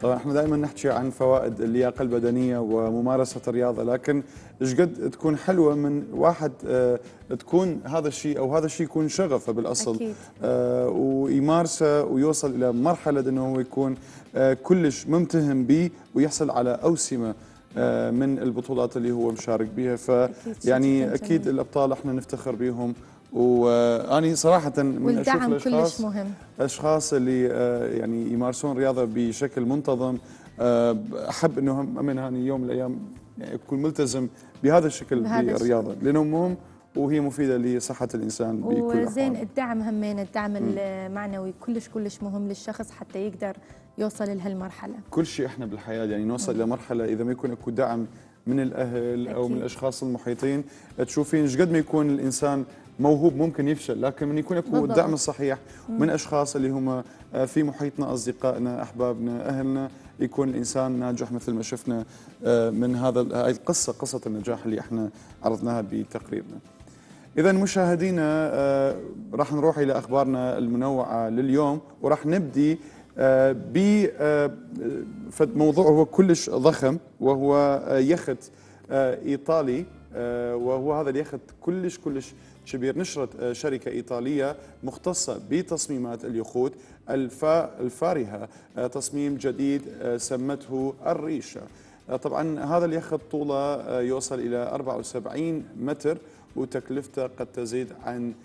طبعا احنا دائما نحكي عن فوائد اللياقه البدنيه وممارسه الرياضه، لكن ايش قد تكون حلوه من واحد تكون هذا الشيء او هذا الشيء يكون شغفه بالاصل. أكيد. ويمارسه ويوصل الى مرحله انه هو يكون كلش ممتهم به ويحصل على اوسمه من البطولات اللي هو مشارك بها. فيعني اكيد الابطال احنا نفتخر بهم، واني صراحه من اشوف والدعم الاشخاص كلش مهم. اشخاص اللي يعني يمارسون رياضه بشكل منتظم، احب انه من هاني يوم من الايام يعني يكون ملتزم بهذا الشكل بالرياضه، لانه مهم وهي مفيده لصحه الانسان بكل الاحوال. وزين الدعم همين، الدعم المعنوي كلش مهم للشخص حتى يقدر يوصل لهالمرحله. كل شيء احنا بالحياه يعني نوصل الى مرحله اذا ما يكون اكو دعم من الاهل او من الاشخاص المحيطين، تشوفين ايش قد ما يكون الانسان موهوب ممكن يفشل، لكن من يكون اكو الدعم الصحيح من اشخاص اللي هم في محيطنا، اصدقائنا، احبابنا، اهلنا، يكون الانسان ناجح مثل ما شفنا من هاي القصه، قصه النجاح اللي احنا عرضناها بتقريرنا. اذا مشاهدينا راح نروح الى اخبارنا المنوعه لليوم، وراح نبدي بموضوع هو كلش ضخم، وهو يخت ايطالي، وهو هذا اليخت كلش كبير. نشرت شركه ايطاليه مختصه بتصميمات اليخوت الفارهه تصميم جديد سمته الريشه. طبعا هذا اليخت طوله يوصل الى 74 متر، وتكلفته قد تزيد عن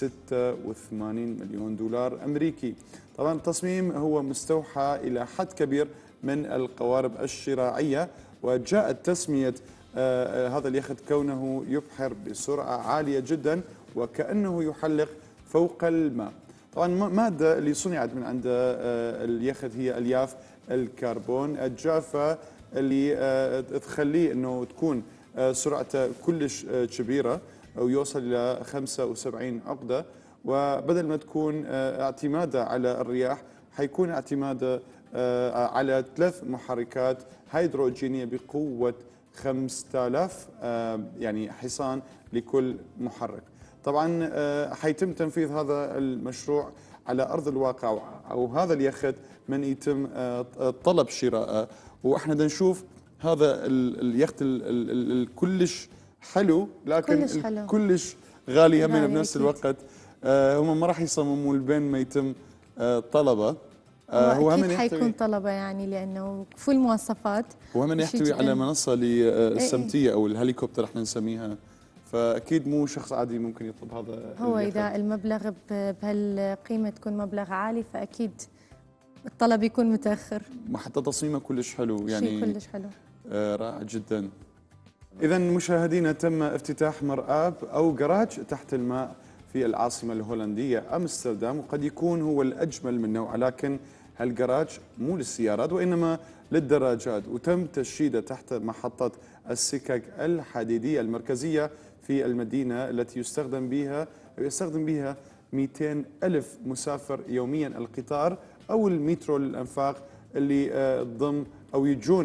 86 مليون دولار أمريكي. طبعا التصميم هو مستوحى إلى حد كبير من القوارب الشراعية، وجاءت تسمية هذا اليخت كونه يبحر بسرعة عالية جدا وكأنه يحلق فوق الماء. طبعا المادة اللي صنعت من عند اليخت هي ألياف الكربون الجافة اللي تخليه أنه تكون سرعته كلش كبيرة أو يوصل إلى 75 عقدة، وبدل ما تكون اعتماده على الرياح حيكون اعتماده على 3 محركات هيدروجينية بقوة 5000 يعني حصان لكل محرك. طبعا حيتم تنفيذ هذا المشروع على أرض الواقع، أو هذا اليخت من يتم طلب شراءه، وإحنا بدنا نشوف هذا اليخت الكلش حلو، لكن كلش غالي هم بنفس الوقت. هم ما راح يصمموا لبين ما يتم طلبه. هو اكيد حيكون طلبه يعني لانه فل مواصفات. هو هم يحتوي على منصه للسمتيه او الهليكوبتر احنا نسميها، فاكيد مو شخص عادي ممكن يطلب هذا. هو اذا المبلغ بهالقيمه تكون مبلغ عالي فاكيد الطلب يكون متاخر. حتى تصميمه كلش حلو يعني، شيء كلش حلو رائع جدا. إذا مشاهدينا تم افتتاح مرآب أو جراج تحت الماء في العاصمة الهولندية أمستردام، وقد يكون هو الأجمل من نوعه، لكن هالجراج مو للسيارات وإنما للدراجات، وتم تشييده تحت محطة السكك الحديدية المركزية في المدينة التي يستخدم بها 200 ألف مسافر يوميا. القطار أو المترو للأنفاق اللي تضم أو يجون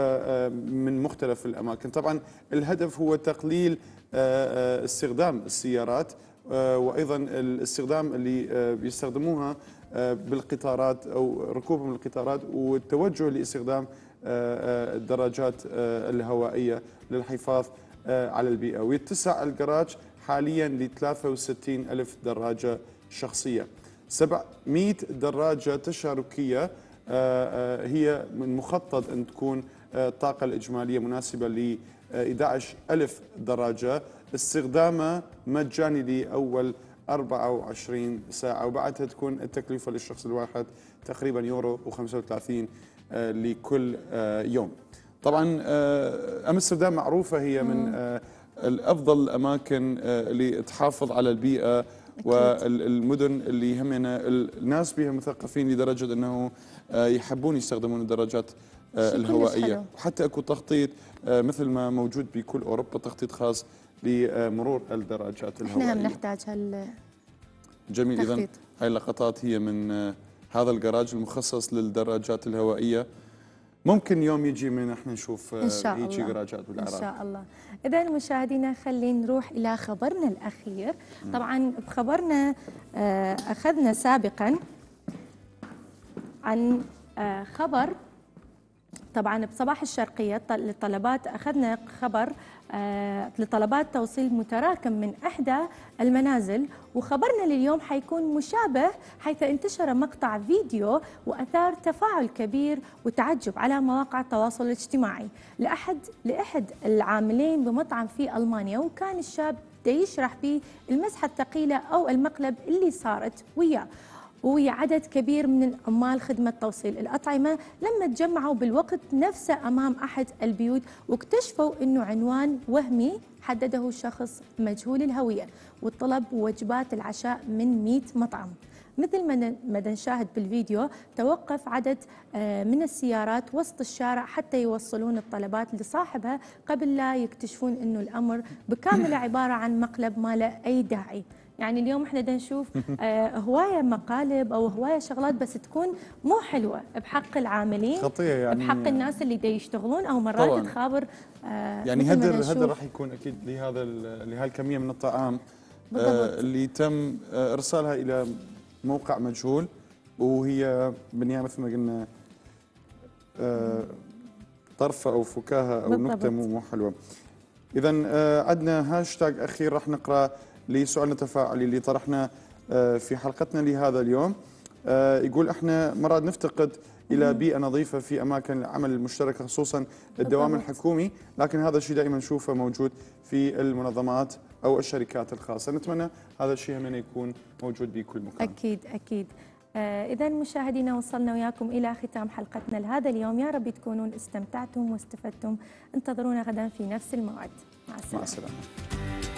من مختلف الأماكن. طبعا الهدف هو تقليل استخدام السيارات، وأيضا الاستخدام اللي بيستخدموها بالقطارات أو ركوبهم القطارات، والتوجه لاستخدام الدراجات الهوائية للحفاظ على البيئة. ويتسع الجراج حاليا ل 63 ألف دراجة شخصية. 700 دراجة تشاركية هي من مخطط أن تكون الطاقة الإجمالية مناسبة ل 11,000 دراجة، استخدامها مجاني لأول 24 ساعة، وبعدها تكون التكلفة للشخص الواحد تقريبا يورو و35 لكل يوم. طبعا أمستردام معروفة هي من الأفضل الأماكن اللي تحافظ على البيئة، والمدن اللي همنا الناس بها مثقفين لدرجة أنه يحبون يستخدمون الدراجات الهوائية، وحتى اكو تخطيط مثل ما موجود بكل اوروبا، تخطيط خاص لمرور الدراجات الهوائية. احنا هم نحتاج جميل. اذا هاي اللقطات هي من هذا الجراج المخصص للدراجات الهوائية. ممكن يوم يجي من احنا نشوف هيجي جراجات بالعراق ان شاء الله. اذا مشاهدينا خلينا نروح الى خبرنا الاخير. طبعا بخبرنا اخذنا سابقا عن خبر طبعا بصباح الشرقية للطلبات أخذنا خبر لطلبات توصيل متراكم من إحدى المنازل، وخبرنا لليوم حيكون مشابه، حيث انتشر مقطع فيديو وأثار تفاعل كبير وتعجب على مواقع التواصل الاجتماعي لأحد العاملين بمطعم في ألمانيا، وكان الشاب يشرح به المسحة الثقيلة أو المقلب اللي صارت ويا عدد كبير من عمال خدمة توصيل الأطعمة لما تجمعوا بالوقت نفسه أمام أحد البيوت، واكتشفوا أنه عنوان وهمي حدده شخص مجهول الهوية، وطلب وجبات العشاء من 100 مطعم. مثل ما نشاهد بالفيديو، توقف عدد من السيارات وسط الشارع حتى يوصلون الطلبات لصاحبها قبل لا يكتشفون أنه الأمر بكامل عبارة عن مقلب ما له أي داعي. يعني اليوم احنا دا نشوف هوايه مقالب او هوايه شغلات بس تكون مو حلوه بحق العاملين، خطيه يعني بحق الناس اللي دا يشتغلون، او مرات طبعاً. تخابر يعني هدر راح يكون اكيد لهذا الكميه من الطعام اللي تم ارسالها الى موقع مجهول، وهي بالنهايه مثل ما قلنا طرفه او فكاهه او نكته مو حلوه. اذا عندنا هاشتاج اخير راح نقرا لسؤالنا التفاعلي اللي طرحنا في حلقتنا لهذا اليوم. يقول احنا مرات نفتقد الى بيئه نظيفه في اماكن العمل المشتركه، خصوصا الدوام الحكومي، لكن هذا الشيء دائما نشوفه موجود في المنظمات او الشركات الخاصه. نتمنى هذا الشيء من يكون موجود بكل مكان. اكيد اكيد. إذا مشاهدينا وصلنا وياكم إلى ختام حلقتنا لهذا اليوم، يا رب تكونون استمتعتم واستفدتم. انتظرونا غدا في نفس الموعد. مع السلامة.